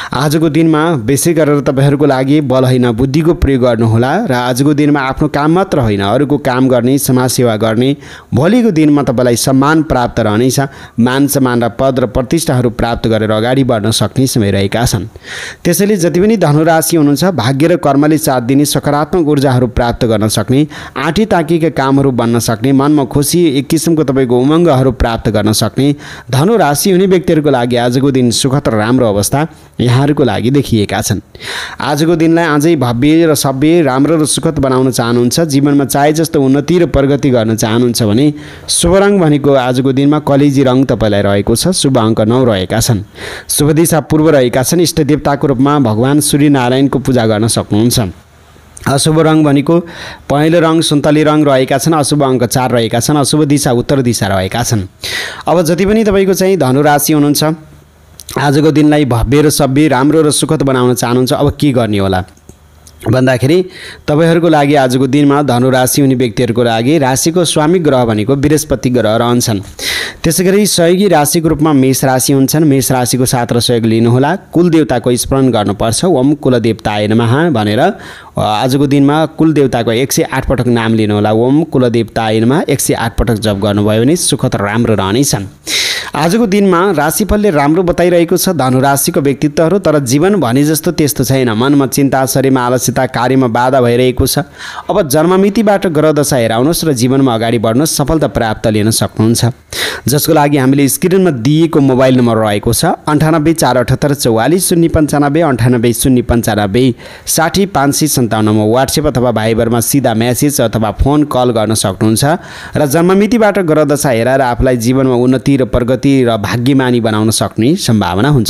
आजको दिनमा विशेष गरेर तपाईँहरूको लागि बल होइन बुद्धिको प्रयोग गर्नुहोला र आजको दिनमा आफ्नो काम मात्र होइन अरूको काम गर्ने समाजसेवा गर्ने भोलिको दिनमा तपाईँलाई सम्मान प्राप्त रहनेछ मान सम्मान र पद र प्रतिष्ठाहरू प्राप्त गरेर अगाडि बढ्न सक्ने समय रहेका छन्। त्यसैले जति पनि धनुराशि हुनुहुन्छ भाग्य र कर्मले साथ दिने सकारात्मक ऊर्जाहरू प्राप्त गर्न सक्ने आँटी ताकीका कामहरू बन्न सक्ने मनमा खुसी एक किसिमको तपाईँको उमङ्गहरू प्राप्त गर्न सक्ने धनुराशि हुने व्यक्तिहरूको लागि आजको दिन सुखद र राम्रो अवस्था यहाँहरूको लागि देखिएका छन्। आजको दिनलाई अझै भव्य र सभ्य राम्रो र सुखद बनाउन चाहनुहुन्छ जीवनमा चाहे जस्तो उन्नति र प्रगति गर्न चाहनुहुन्छ भने शुभ रङ भनेको आजको दिनमा कलेजी रङ तपाईँलाई रहेको छ। शुभ अङ्क 9 रहेका छन्। शुभ दिशा पूर्व रहेका छन्। इष्ट देवताको रूपमा भगवान सूर्यनारायणको पूजा गर्न सक्नुहुन्छ। अशुभ रङ भनेको पहेँलो रङ सुन्तली रङ रहेका छन्। अशुभ अङ्क 4 रहेका छन्। अशुभ दिशा उत्तर दिशा रहेका छन्। अब जति पनि तपाईँको चाहिँ धनुराशि हुनुहुन्छ आजको दिनलाई भव्य र सभ्य राम्रो र सुखद बनाउन चाहनुहुन्छ अब के गर्ने होला भन्दाखेरि तपाईँहरूको लागि आजको दिनमा धनुराशि हुने व्यक्तिहरूको लागि राशिको स्वामी ग्रह भनेको बृहस्पति ग्रह रहन्छन्। त्यसै गरी सहयोगी राशिको रूपमा मेष राशि हुन्छन्। मेष राशिको साथ र सहयोग लिनुहोला। कुलदेवताको स्मरण गर्नुपर्छ। ओम कुलदेवताय नमः भनेर आजको दिनमा कुलदेवताको 108 पटक नाम लिनुहोला। ओम कुलदेवताय नमः 108 पटक जप गर्नुभयो भने सुखद राम्रो रहनेछन्। आजको दिनमा राशिफलले राम्रो बताइरहेको छ धनुराशिको व्यक्तित्वहरू तर जीवन भने जस्तो त्यस्तो छैन। मनमा चिन्ता शरीरमा आलस्यता कार्यमा बाधा भइरहेको छ। अब जन्ममितिबाट ग्रह दशा हेराउनुहोस् र जीवनमा अगाडि बढ्नुहोस् सफलता प्राप्त लिन सक्नुहुन्छ। जसको लागि हामीले स्क्रिनमा दिएको मोबाइल नम्बर रहेको छ 98 478 44 095 98 095 60 557 वाट्सएप अथवा भाइबरमा सिधा मेसेज अथवा फोन कल गर्न सक्नुहुन्छ र जन्ममितिबाट ग्रह दशा हेरेर आफूलाई जीवनमा उन्नति र प्रगति र भाग्यमानी बनाउन सक्ने सम्भावना हुन्छ।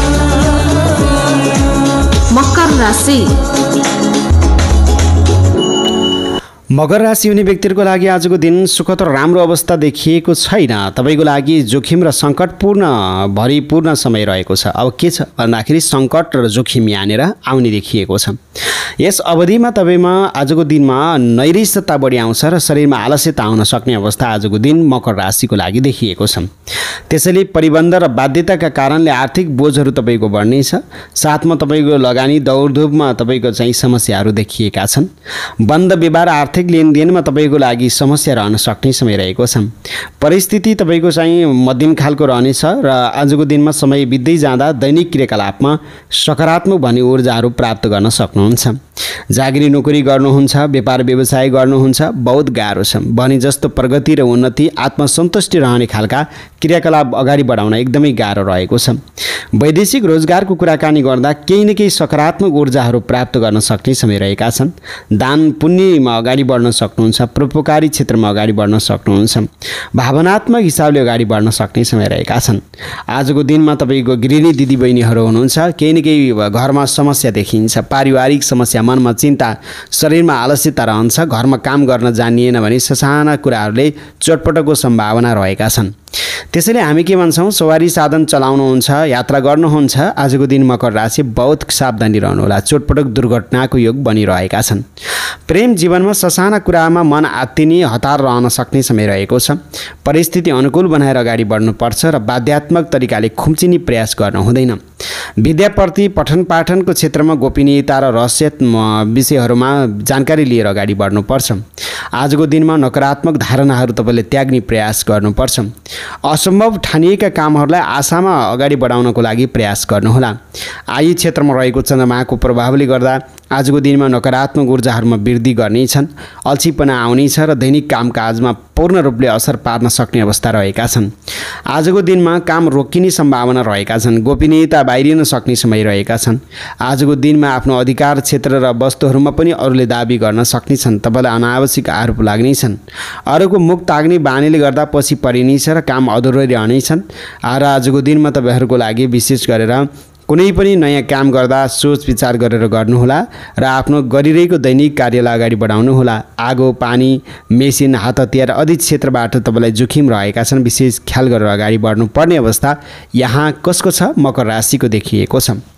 मकर राशि मकर राशि हुने व्यक्तिहरूको लागि आजको दिन सुखद र राम्रो अवस्था देखिएको छैन। तपाईँको लागि जोखिम र सङ्कटपूर्ण भरिपूर्ण समय रहेको छ। अब के छ भन्दाखेरि सङ्कट र जोखिम यहाँनिर आउने देखिएको छ। यस अवधिमा तपाईँमा आजको दिनमा नैराश्यता बढी आउँछ र शरीरमा आलस्यता आउन सक्ने अवस्था आजको दिन मकर राशिको लागि देखिएको छ। त्यसैले परिबन्ध र बाध्यताका कारणले आर्थिक बोझहरू तपाईँको बढ्नेछ। साथमा तपाईँको लगानी दौडधुपमा तपाईँको चाहिँ समस्याहरू देखिएका छन्। बन्द व्यवहार आर्थिक लेनदेनमा तपाईँको लागि समस्या रहन सक्ने समय रहेको छ। परिस्थिति तपाईँको चाहिँ मध्यम खालको रहनेछ र आजको दिनमा समय बित्दै जाँदा दैनिक क्रियाकलापमा सकारात्मक भन्ने ऊर्जाहरू प्राप्त गर्न सक्नुहुन्छ। जागिरी नोकरी गर्नुहुन्छ व्यापार व्यवसाय गर्नुहुन्छ बहुत गाह्रो छ भने जस्तो प्रगति र उन्नति आत्मसन्तुष्टि रहने खालका क्रियाकलाप अगाडि बढाउन एकदमै गाह्रो रहेको छ। वैदेशिक रोजगारको कुराकानी गर्दा केही न केही सकारात्मक ऊर्जाहरू प्राप्त गर्न सक्ने समय रहेका छन्। दान पुण्यमा अगाडि बढ्न सक्नुहुन्छ। परोपकारी क्षेत्रमा अगाडि बढ्न सक्नुहुन्छ। भावनात्मक हिसाबले अगाडि बढ्न सक्ने समय रहेका छन्। आजको दिनमा तपाईँको गृहिणी दिदीबहिनीहरू हुनुहुन्छ केही न केही घरमा समस्या देखिन्छ। पारिवारिक समस्या मनमा चिन्ता शरीरमा आलस्यता रहन्छ। घरमा काम गर्न जानिएन भने ससाना कुराहरूले चटपटको सम्भावना रहेका छन्। त्यसैले हामी के भन्छौँ सवारी साधन चलाउनुहुन्छ यात्रा गर्नुहुन्छ आजको दिन मकर राशि बहुत सावधानी रहनुहोला। चोटपटक दुर्घटनाको योग बनिरहेका छन्। प्रेम जीवनमा ससाना कुरामा मन आत्तिने हतार रहन सक्ने समय रहेको छ। परिस्थिति अनुकूल बनाएर अगाडि बढ्नुपर्छ र बाध्यात्मक तरिकाले खुम्चिने प्रयास गर्न हुँदैन। विद्याप्रति पठन पाठनको क्षेत्रमा गोपनीयता र रहस्य विषयहरूमा जानकारी लिएर अगाडि बढ्नुपर्छ। आजको दिनमा नकारात्मक धारणाहरू तपाईँले त्याग्ने प्रयास गर्नुपर्छ। असम्भव ठानिएका कामहरूलाई आशामा अगाडि बढाउनको लागि प्रयास गर्नुहोला। आयु क्षेत्रमा रहेको चन्द्रमाको प्रभावले गर्दा आजको दिनमा नकारात्मक ऊर्जाहरूमा वृद्धि गर्नेछन्। अल्छीपना आउनेछ र दैनिक कामकाजमा पूर्ण रूपले असर पार्न सक्ने अवस्था रहेका छन्। आजको दिनमा काम रोकिने सम्भावना रहेका छन्। गोपनीयता बाहिरिन सक्ने समय रहेका छन्। आजको दिनमा आफ्नो अधिकार क्षेत्र र वस्तुहरूमा पनि अरूले दाबी गर्न सक्नेछन्। तपाईँलाई अनावश्यक आरोप लाग्नेछन्। अरूको मुख ताग्ने बानीले गर्दा पछि परिनेछ र काम अधुरै रहनेछन्। र आजको दिनमा तपाईँहरूको लागि विशेष गरेर कुनै पनि नयाँ काम गर्दा सोच विचार गरेर गर्नुहोला र आफ्नो गरिरहेको दैनिक कार्यलाई अगाडि बढाउनुहोला। आगो पानी मेसिन हात हतियार आदि क्षेत्रबाट तपाईँलाई जोखिम रहेका छन्। विशेष ख्याल गरेर अगाडि बढ्नुपर्ने अवस्था यहाँ कसको छ मकर राशिको देखिएको छ।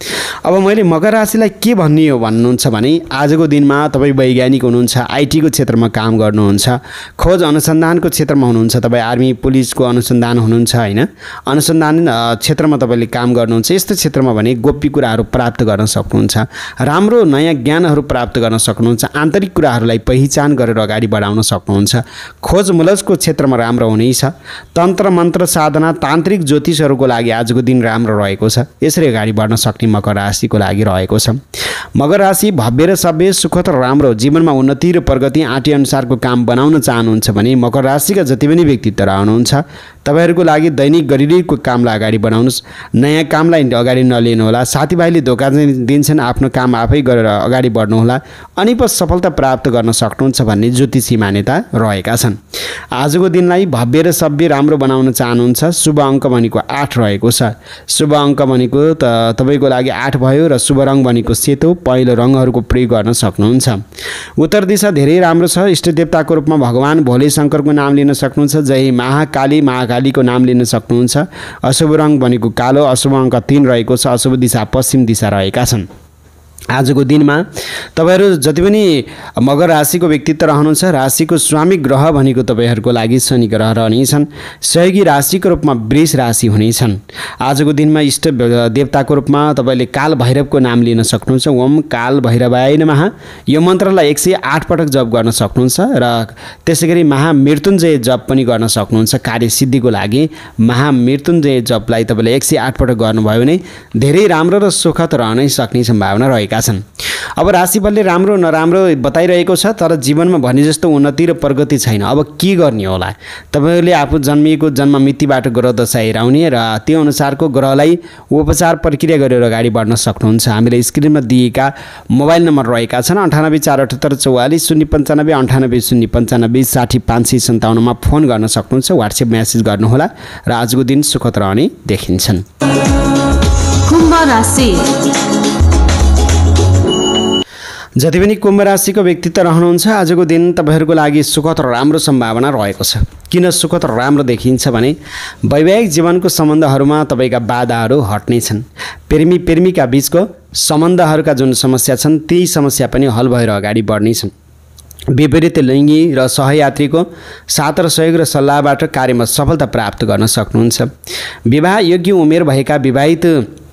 अब मैले मकर राशिलाई के भन्ने हो भन्नुहुन्छ भने आजको दिनमा तपाईँ वैज्ञानिक हुनुहुन्छ, आइटीको क्षेत्रमा काम गर्नुहुन्छ, खोज अनुसन्धानको क्षेत्रमा हुनुहुन्छ, तपाईँ आर्मी पुलिसको अनुसन्धान हुनुहुन्छ होइन, अनुसन्धान क्षेत्रमा तपाईँले काम गर्नुहुन्छ। यस्तो क्षेत्रमा भने गोप्य कुराहरू प्राप्त गर्न सक्नुहुन्छ, राम्रो नयाँ ज्ञानहरू प्राप्त गर्न सक्नुहुन्छ, आन्तरिक कुराहरूलाई पहिचान गरेर अगाडि बढाउन सक्नुहुन्छ। खोजमोलजको क्षेत्रमा राम्रो हुनेछ। तन्त्र मन्त्र साधना तान्त्रिक ज्योतिषहरूको लागि आजको दिन राम्रो रहेको छ। यसरी अगाडि बढ्न सक्ने मकर राशिको लागि रहेको छ। मकर राशि भव्य र सभ्य सुखद र राम्रो जीवनमा उन्नति र प्रगति आँटी अनुसारको काम बनाउन चाहनुहुन्छ भने मकर राशिका जति पनि व्यक्तित्व रहनुहुन्छ तपाईहरूको लागि दैनिक गरिरहेको कामलाई अगाडि बढाउनुहोस्। नयाँ कामलाई अगाडि नलिनुहोला। साथीभाइले धोका दिन्छन्, आफ्नो काम आफै गरेर अगाडि बढ्नुहोला अनि पछि सफलता प्राप्त गर्न सक्नुहुन्छ भन्ने ज्योतिषी मान्यता रहेका छन्। आजको दिनलाई भव्य र सभ्य राम्रो बनाउन चाहनुहुन्छ। शुभ अङ्क भनेको 8 रहेको छ। शुभ अङ्क भनेको तपाईँको लागि 8 भयो र शुभ रङ भनेको सेतो पहेँलो रङहरूको प्रयोग गर्न सक्नुहुन्छ। उत्तर दिशा धेरै राम्रो छ। इष्ट देवताको रूपमा भगवान भोले शङ्करको नाम लिन सक्नुहुन्छ। जय महाकालीको नाम लिन सक्नुहुन्छ। अशुभ रङ भनेको कालो, अशुभ अङ्क 3 रहेको छ। अशुभ दिशा पश्चिम दिशा रहेका छन्। आजको दिनमा तपाईहरू जति पनि मकर राशिको व्यक्तित्व रहनुहुन्छ राशिको स्वामी ग्रह भनेको तपाईहरूको लागि शनि ग्रह रहनेछन्। सहयोगी राशिको रूपमा वृष राशि हुनेछन्। आजको दिनमा इष्ट देवताको रूपमा तपाईँले काल भैरवको नाम लिन सक्नुहुन्छ। ओम काल भैरवाय नमः यो मन्त्रलाई 108 पटक जप गर्न सक्नुहुन्छ र त्यसै गरी महामृत्युञ्जय जप पनि गर्न सक्नुहुन्छ। कार्यसिद्धिको लागि महामृत्युञ्जय जपलाई तपाईँले 108 पटक गर्नुभयो भने धेरै राम्रो र सुखद रहनै सक्ने सम्भावना रहेको छन्। अब राशिफलले राम्रो नराम्रो बताइरहेको छ तर जीवनमा भने जस्तो उन्नति र प्रगति छैन। अब के गर्ने होला? तपाईहरूले आफू जन्मिएको जन्म मितिबाट ग्रह दशा हेराउने र त्यो अनुसारको ग्रहलाई उपचार प्रक्रिया गरेर अगाडि बढ्न सक्नुहुन्छ। हामीले स्क्रिनमा दिएका मोबाइल नम्बर रहेका छन् 9848744095 980995 60557 मा फोन गर्न सक्नुहुन्छ। व्हाट्सएप मेसेज गर्नुहोला र आजको दिन सुखद रहने देखिन्छन्। कुम्भ राशि जति पनि कुम्भ राशिको व्यक्तित्व रहनुहुन्छ आजको दिन तपाईहरूको लागि सुखद र राम्रो सम्भावना रहेको छ। किन सुखद र राम्रो देखिन्छ भने वैवाहिक जीवनको सम्बन्धहरूमा तपाईँका बाधाहरू हट्नेछन्। प्रेमी-प्रेमिका बीचको सम्बन्धहरूका जुन समस्या छन् ती समस्या पनि हल भएर अगाडि बढ्नेछन्। विपरीत लिङ्गी र सहयात्रीको साथ र सहयोग र सल्लाहबाट कार्यमा सफलता प्राप्त गर्न सक्नुहुन्छ। विवाह योग्य उमेर भएका विवाहित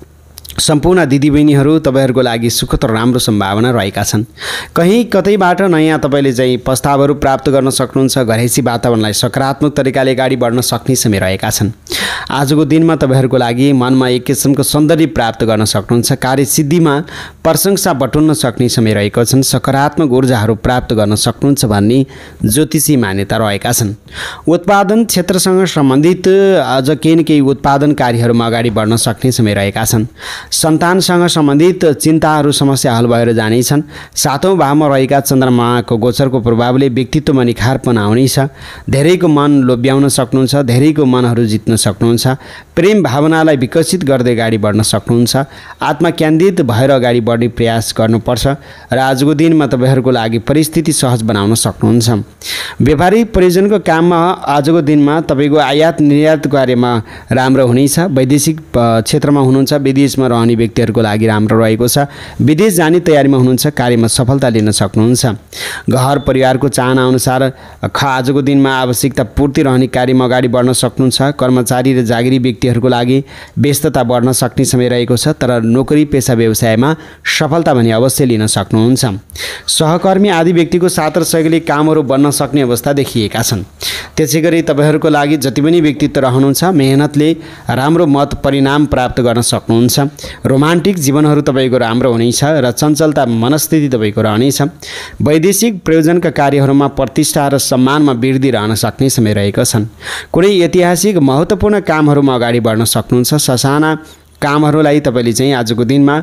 सम्पूर्ण दिदीबहिनीहरू तपाईहरूको लागि सुखद र राम्रो सम्भावना रहेका छन्। कहीँ कतैबाट नयाँ तपाईँले चाहिँ प्रस्तावहरू प्राप्त गर्न सक्नुहुन्छ। घरेसी वातावरणलाई सकारात्मक तरिकाले अगाडि बढ्न सक्ने समय रहेका छन्। आजको दिनमा तपाईहरूको लागि मनमा एक किसिमको सौन्दर्य प्राप्त गर्न सक्नुहुन्छ। कार्यसिद्धिमा प्रशंसा बटुल्न सक्ने समय रहेका छन्। सकारात्मक ऊर्जाहरू प्राप्त गर्न सक्नुहुन्छ भन्ने ज्योतिषी मान्यता रहेका छन्। उत्पादन क्षेत्रसँग सम्बन्धित अझ केही न केही उत्पादन कार्यहरूमा अगाडि बढ्न सक्ने समय रहेका छन्। सन्तानसँग सम्बन्धित चिन्ताहरू समस्या हल भएर जानेछन्। 7औं भावमा रहेका चन्द्रमाको गोचरको प्रभावले व्यक्तित्वमा निखारपन आउनेछ। धेरैको मन लोभ्याउन सक्नुहुन्छ। धेरैको मनहरू जित्न सक्नुहुन्छ। प्रेम भावनालाई विकसित गर्दै अगाडि बढ्न सक्नुहुन्छ। आत्मा केन्द्रित भएर अगाडि बढ्ने प्रयास गर्नुपर्छ र आजको दिनमा तपाईँहरूको लागि परिस्थिति सहज बनाउन सक्नुहुन्छ। व्यापारिक प्रयोजनको काममा आजको दिनमा तपाईँको आयात निर्यात कार्यमा राम्रो हुनेछ। वैदेशिक क्षेत्रमा हुनुहुन्छ विदेशमा रहने व्यक्तिहरूको लागि राम्रो रहेको छ। विदेश जाने तयारीमा हुनुहुन्छ। कार्यमा सफलता लिन सक्नुहुन्छ। घर परिवारको चाहना अनुसार आजको दिनमा आवश्यकता पूर्ति रहने कार्यमा अगाडि बढ्न सक्नुहुन्छ। कर्मचारी र जागिरी व्यक्तिहरूको लागि व्यस्तता बढ्न सक्ने समय रहेको छ तर नोकरी पेसा व्यवसायमा सफलता भने अवश्य लिन सक्नुहुन्छ। सहकर्मी आदि व्यक्तिको साथ र सहयोगले कामहरू बन्न सक्ने अवस्था देखिएका छन्। त्यसै गरी तपाईँहरूको लागि जति पनि व्यक्तित्व रहनुहुन्छ मेहनतले राम्रो मत परिणाम प्राप्त गर्न सक्नुहुन्छ। रोमान्टिक जीवनहरू तपाईँको राम्रो हुनेछ र चञ्चलता मनस्थिति तपाईँको रहनेछ। वैदेशिक प्रयोजनका कार्यहरूमा प्रतिष्ठा र सम्मानमा वृद्धि रहन सक्ने समय रहेका छन्। कुनै ऐतिहासिक महत्त्वपूर्ण कामहरूमा अगाडि बढ्न सक्नुहुन्छ। ससाना कामहरूलाई तपाईँले चाहिँ आजको दिनमा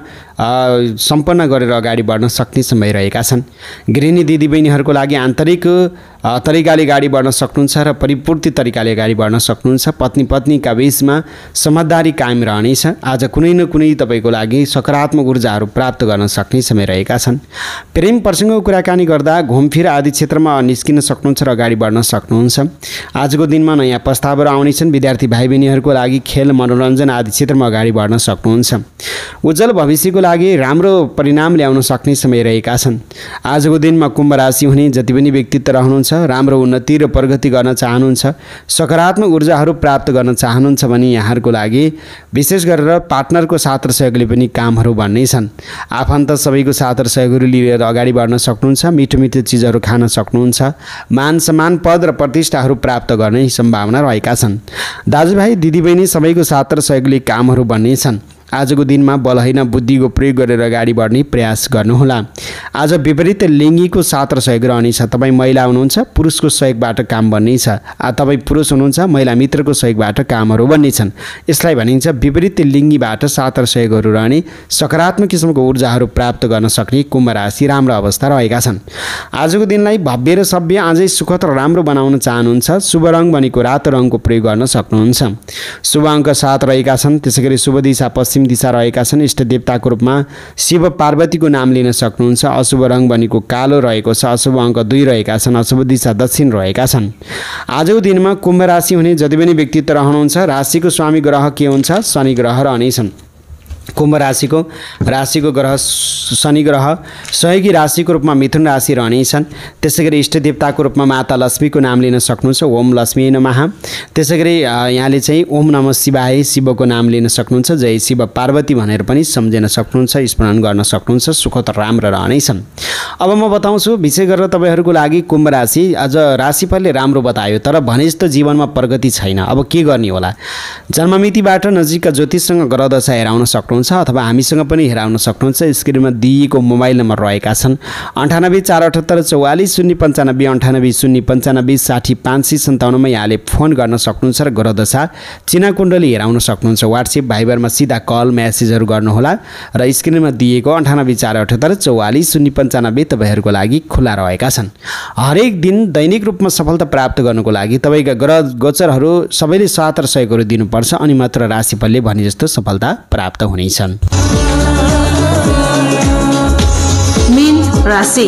सम्पन्न गरेर अगाडि बढ्न सक्ने समय रहेका छन्। गृहिणी दिदीबहिनीहरूको लागि आन्तरिक तरिकाले अगाडि बढ्न सक्नुहुन्छ र परिपूर्ति तरिकाले अगाडि बढ्न सक्नुहुन्छ। पत्नी पत्नीका बीचमा समझदारी कायम रहनेछ। आज कुनै न कुनै तपाईँको लागि सकारात्मक ऊर्जाहरू प्राप्त गर्न सक्ने समय रहेका छन्। प्रेम प्रसङ्गको कुराकानी गर्दा घुमफिर आदि क्षेत्रमा निस्किन सक्नुहुन्छ र अगाडि बढ्न सक्नुहुन्छ। आजको दिनमा नयाँ प्रस्तावहरू आउनेछन्। विद्यार्थी भाइ बहिनीहरूको लागि खेल मनोरञ्जन आदि क्षेत्रमा अगाडि बढ्न सक्नुहुन्छ। उज्जवल भविष्यको लागि राम्रो परिणाम ल्याउन सक्ने समय रहेका छन्। आजको दिनमा कुम्भ राशि हुने जति पनि व्यक्तित्व रहनुहुन्छ, राम्रो उन्नति र प्रगति गर्न चाहनुहुन्छ, सकारात्मक ऊर्जाहरू प्राप्त गर्न चाहनुहुन्छ भने यहाँहरूको लागि विशेष गरेर पार्टनरको साथ र सहयोगले पनि कामहरू बन्नेछन्। आफन्त सबैको साथ र सहयोगहरू लिएर अगाडि बढ्न सक्नुहुन्छ, मिठो मिठो चिजहरू खान सक्नुहुन्छ, मान सम्मान पद र प्रतिष्ठाहरू प्राप्त गर्ने सम्भावना रहेका छन्। दाजुभाइ दिदीबहिनी सबैको साथ र सहयोगले कामहरू बन्नेछन्। आजको दिनमा बल होइन बुद्धिको प्रयोग गरेर अगाडि बढ्ने प्रयास गर्नुहोला। आज विपरीत लिङ्गीको साथ र सहयोग रहनेछ। तपाईँ महिला हुनुहुन्छ, पुरुषको सहयोगबाट काम बन्नेछ। तपाईँ पुरुष हुनुहुन्छ, महिला मित्रको सहयोगबाट कामहरू बन्नेछन्। यसलाई भनिन्छ विपरीत लिङ्गीबाट साथ र सहयोगहरू रहने, सकारात्मक किसिमको ऊर्जाहरू प्राप्त गर्न सक्ने कुम्भ राशि राम्रो अवस्था रहेका छन्। आजको दिनलाई भव्य र सभ्य अझै सुखद र राम्रो बनाउन चाहनुहुन्छ, शुभ रङ भनेको रातो रङको प्रयोग गर्न सक्नुहुन्छ। शुभ अङ्क 7 रहेका छन्। त्यसैगरी शुभ दिशा पश्चिम दिशा रहेका छन्। इष्ट देवताको रूपमा शिव पार्वतीको नाम लिन सक्नुहुन्छ। अशुभ रङ भनेको कालो रहेको छ। अशुभ अङ्क 2 रहेका छन्। अशुभ दिशा दक्षिण रहेका छन्। आजको दिनमा कुम्भ राशि हुने जति पनि व्यक्तित्व रहनुहुन्छ, राशिको स्वामी ग्रह के हुन्छ? शनि ग्रह रहनेछन्। कुम्भ राशिको ग्रह शनि ग्रह सहयोगी राशिको रूपमा मिथुन राशि रहनेछन्। त्यसैगरी इष्ट देवताको रूपमा माता लक्ष्मीको नाम लिन सक्नुहुन्छ। ओम लक्ष्मी नमः। त्यसैगरी यहाँले चाहिँ ओम नमः शिवाय शिवको नाम लिन सक्नुहुन्छ। जय शिव पार्वती भनेर पनि सम्झिन सक्नुहुन्छ, स्मरण गर्न सक्नुहुन्छ। सुखद राम्रो रहनेछन्। अब म बताउँछु विशेष गरेर तपाईँहरूको लागि कुम्भ राशि। आज राशिफलले राम्रो बतायो तर भने जस्तो जीवनमा प्रगति छैन। अब के गर्ने होला? जन्ममितिबाट नजिकका ज्योतिषसँग ग्रह दशा हेराउन सक्नुहुन्छ अथवा हामीसँग पनि हेराउन सक्नुहुन्छ। स्क्रिनमा दिएको मोबाइल नम्बर रहेका छन् 98 478 44 095 98 095 60 557 मा यहाँले फोन गर्न सक्नुहुन्छ र ग्रह दशा चिना कुण्डली हेराउन सक्नुहुन्छ। व्हाट्सएप भाइबरमा सिधा कल मेसेजहरू गर्नुहोला र स्क्रिनमा दिएको 98 478 44 095 तपाईँहरूको लागि खुला रहेका छन्। हरेक दिन दैनिक रूपमा सफलता प्राप्त गर्नको लागि तपाईँका ग्रह गोचरहरू सबैले साथ र सहयोगहरू दिनुपर्छ, अनि मात्र राशिफलले भने जस्तो सफलता प्राप्त हुनेछन्। मीन राशि।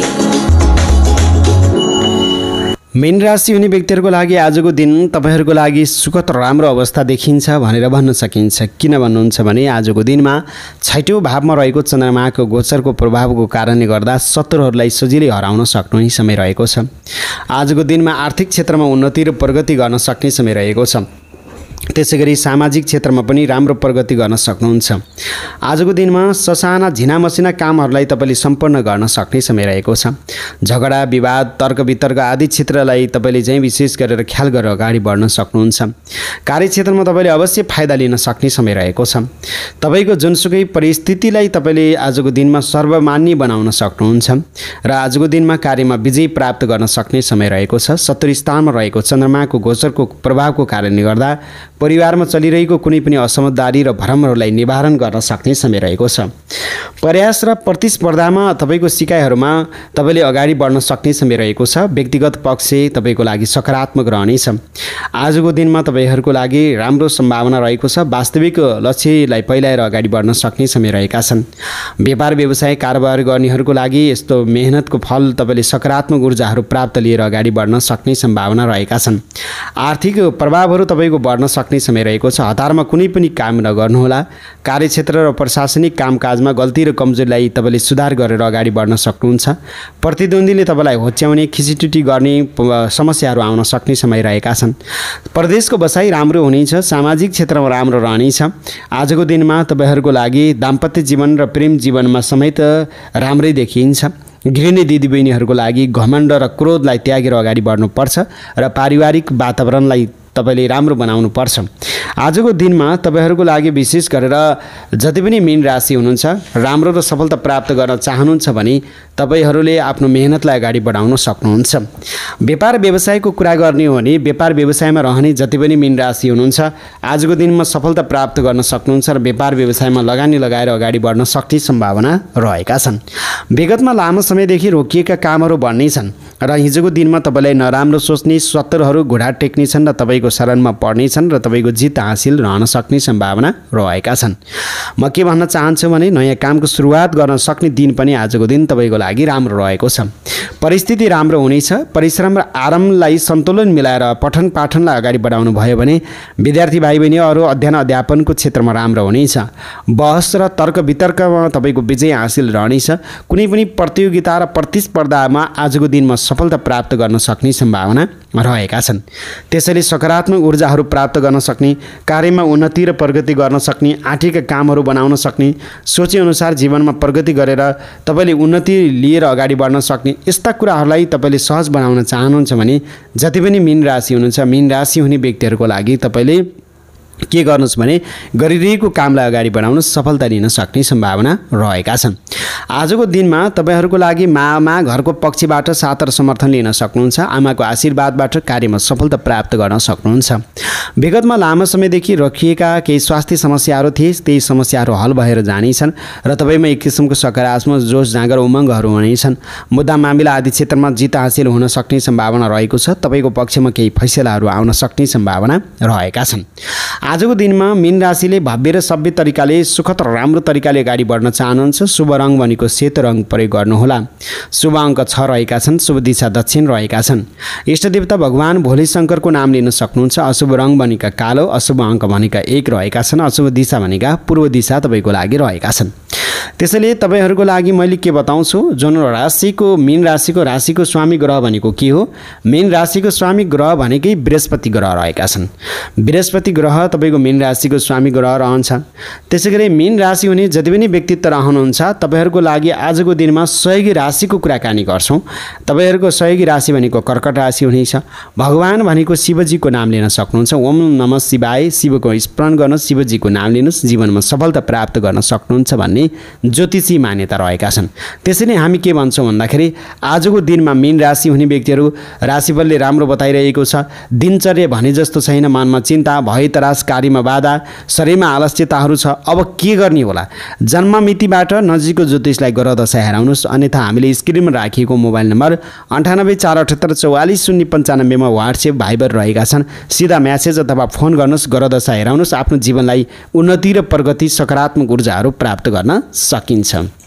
मीन राशि हुने व्यक्तिहरूको लागि आजको दिन तपाईँहरूको लागि सुखद राम्रो अवस्था देखिन्छ भनेर भन्न सकिन्छ। किन भन्नुहुन्छ भने आजको दिनमा 6औं भावमा रहेको चन्द्रमाको गोचरको प्रभावको कारणले गर्दा शत्रुहरूलाई सजिलै हराउन सक्ने समय रहेको छ। आजको दिनमा आर्थिक क्षेत्रमा उन्नति र प्रगति गर्न सक्ने समय रहेको छ। त्यसैगरी सामाजिक क्षेत्रमा पनि राम्रो प्रगति गर्न सक्नुहुन्छ। आजको दिनमा ससाना झिनामसिना कामहरूलाई तपाईँले सम्पन्न गर्न सक्ने समय रहेको छ। झगडा विवाद तर्क वितर्क आदि क्षेत्रलाई तपाईँले चाहिँ विशेष गरेर ख्याल गरेर अगाडि बढ्न सक्नुहुन्छ। कार्यक्षेत्रमा तपाईँले अवश्य फाइदा लिन सक्ने समय रहेको छ। तपाईँको जुनसुकै परिस्थितिलाई तपाईँले आजको दिनमा सर्वमान्य बनाउन सक्नुहुन्छ र आजको दिनमा कार्यमा विजय प्राप्त गर्न सक्ने समय रहेको छ। शत्रु स्थानमा रहेको चन्द्रमाको गोचरको प्रभावको कारणले गर्दा परिवारमा चलिरहेको कुनै पनि असमझदारी र भ्रमहरूलाई निवारण गर्न सक्ने समय रहेको छ। प्रयास र प्रतिस्पर्धामा तपाईँको सिकाइहरूमा तपाईँले अगाडि बढ्न सक्ने समय रहेको छ। व्यक्तिगत पक्ष तपाईँको लागि सकारात्मक रहनेछ। आजको दिनमा तपाईँहरूको लागि राम्रो सम्भावना रहेको छ। वास्तविक लक्ष्यलाई पहिलाएर अगाडि बढ्न सक्ने समय रहेका छन्। व्यापार व्यवसाय कारोबार गर्नेहरूको लागि यस्तो मेहनतको फल तपाईँले सकारात्मक ऊर्जाहरू प्राप्त लिएर अगाडि बढ्न सक्ने सम्भावना रहेका छन्। आर्थिक प्रभावहरू तपाईँको बढ्न सक्ने समय रहेको छ। हतारमा कुनै पनि काम नगर्नुहोला। कार्यक्षेत्र र प्रशासनिक कामकाजमा गल्ती र कमजोरीलाई तपाईँले सुधार गरेर अगाडि बढ्न सक्नुहुन्छ। प्रतिद्वन्द्वीले तपाईँलाई होच्याउने खिचिटुटी गर्ने समस्याहरू आउन सक्ने समय रहेका छन्। प्रदेशको बसाइ राम्रो हुनेछ। सामाजिक क्षेत्रमा राम्रो रहनेछ। आजको दिनमा तपाईँहरूको लागि दाम्पत्य जीवन र प्रेम जीवनमा समेत राम्रै देखिन्छ। गृहिणी दिदीबहिनीहरूको लागि घमण्ड र क्रोधलाई त्यागेर अगाडि बढ्नुपर्छ र पारिवारिक वातावरणलाई तपाईँले राम्रो बनाउनु पर्छ। आजको दिनमा तपाईँहरूको लागि विशेष गरेर जति पनि मीन राशि हुनुहुन्छ, राम्रो र सफलता प्राप्त गर्न चाहनुहुन्छ भने तपाईँहरूले आफ्नो मेहनतलाई अगाडि बढाउन सक्नुहुन्छ। व्यापार व्यवसायको कुरा गर्ने हो भने व्यापार व्यवसायमा रहने जति पनि मीन राशि हुनुहुन्छ, आजको दिनमा सफलता प्राप्त गर्न सक्नुहुन्छ र व्यापार व्यवसायमा लगानी लगाएर अगाडि बढ्न सक्ने सम्भावना रहेका छन्। विगतमा लामो समयदेखि रोकिएका कामहरू बढ्नेछन् र हिजोको दिनमा तपाईँलाई नराम्रो सोच्ने शत्रुहरू घुँडा टेक्नेछन् र तपाईँको शरणमा पर्नेछन् र तपाईँको जित जित हासिल रहन सक्ने सम्भावना रहेका छन्। म के भन्न चाहन्छु भने नयाँ कामको सुरुवात गर्न सक्ने दिन पनि आजको दिन तपाईँको लागि राम्रो रहेको छ। परिस्थिति राम्रो हुनेछ। परिश्रम र आरामलाई सन्तुलन मिलाएर पठन पाठनलाई अगाडि बढाउनु भयो भने विद्यार्थी भाइ बहिनी अध्ययन अध्यापनको क्षेत्रमा राम्रो हुनेछ। बहस र तर्क वितर्कमा तपाईँको विजय हासिल रहनेछ। कुनै पनि प्रतियोगिता र प्रतिस्पर्धामा आजको दिनमा सफलता प्राप्त गर्न सक्ने सम्भावना रहेका छन्। त्यसैले सकारात्मक ऊर्जाहरू प्राप्त गर्न सक्ने, कार्यमा उन्नति र प्रगति गर्न सक्ने, आँटेका कामहरू बनाउन सक्ने, सोचेअनुसार जीवनमा प्रगति गरेर तपाईँले उन्नति लिएर अगाडि बढ्न सक्ने यस्ता कुराहरूलाई तपाईँले सहज बनाउन चाहनुहुन्छ भने जति पनि मीन राशि हुनुहुन्छ, मीन राशि हुने व्यक्तिहरूको लागि तपाईँले के गर्नुहोस् भने गरिरहेको कामलाई अगाडि बढाउन सफलता लिन सक्ने सम्भावना रहेका छन्। आजको दिनमा तपाईँहरूको लागि मामा घरको पक्षबाट साथ र समर्थन लिन सक्नुहुन्छ। आमाको आशीर्वादबाट कार्यमा सफलता प्राप्त गर्न सक्नुहुन्छ। विगतमा लामो समयदेखि रखिएका केही स्वास्थ्य समस्याहरू थिए, त्यही समस्याहरू हल भएर जानेछन् र तपाईँमा एक किसिमको सकारात्मक जोस जाँगर उमङ्गहरू हुनेछन्। मुद्दा मामिला आदि क्षेत्रमा जित हासिल हुन सक्ने सम्भावना रहेको छ। तपाईँको पक्षमा केही फैसलाहरू आउन सक्ने सम्भावना रहेका छन्। आजको दिनमा मीन राशिले भव्य र सभ्य तरिकाले सुखद र राम्रो तरिकाले अगाडि बढ्न चाहनुहुन्छ। शुभ रङ भनेको सेतो रङ प्रयोग गर्नुहोला। शुभ अङ्क 6 रहेका छन्। शुभ दिशा दक्षिण रहेका छन्। इष्टदेवता भगवान भोले शङ्करको नाम लिन सक्नुहुन्छ। अशुभ रङ भनेका कालो, अशुभ अङ्क भनेका 1 रहेका छन्। अशुभ दिशा भनेका पूर्व दिशा तपाईँको लागि रहेका छन्। त्यसैले तपाईँहरूको लागि मैले के बताउँछु, जुन मीन राशिको स्वामी ग्रह भनेको के हो? मीन राशिको स्वामी ग्रह भनेकै बृहस्पति ग्रह रहेका छन्। बृहस्पति ग्रह तपाईँको मीन राशिको स्वामी ग्रह रहन्छ। त्यसैगरी मीन राशि हुने जति पनि व्यक्तित्व रहनुहुन्छ तपाईँहरूको लागि आजको दिनमा सहयोगी राशिको कुराकानी गर्छौँ। तपाईँहरूको सहयोगी राशि भनेको कर्कट राशि हुनेछ। भगवान भनेको शिवजीको नाम लिन सक्नुहुन्छ। ओम नमः शिवाय, शिवको स्मरण गर्नुहोस्, शिवजीको नाम लिनुहोस्, जीवनमा सफलता प्राप्त गर्न सक्नुहुन्छ भन्ने ज्योतिषी मान्यता रहेका छन्। त्यसैले हामी के भन्छौँ भन्दाखेरि आजको दिनमा मीन राशि हुने व्यक्तिहरू राशिफलले राम्रो बताइरहेको छ। दिनचर्या भने जस्तो छैन, मनमा चिन्ता, भय तरास, कार्यमा बाधा, शरीरमा आलस्यताहरू छ। अब के गर्ने होला? जन्म मितिबाट नजिकको ज्योतिषलाई ग्रह दशा हेराउनुहोस्। अन्यथा हामीले स्क्रिनमा राखिएको मोबाइल नम्बर 9848744095 मा व्हाट्सएप भाइबर रहेका छन्। सिधा म्यासेज अथवा फोन गर्नुहोस्, ग्रह दशा हेराउनुहोस्। आफ्नो जीवनलाई उन्नति र प्रगति, सकारात्मक ऊर्जाहरू प्राप्त गर्न सकिन्छ।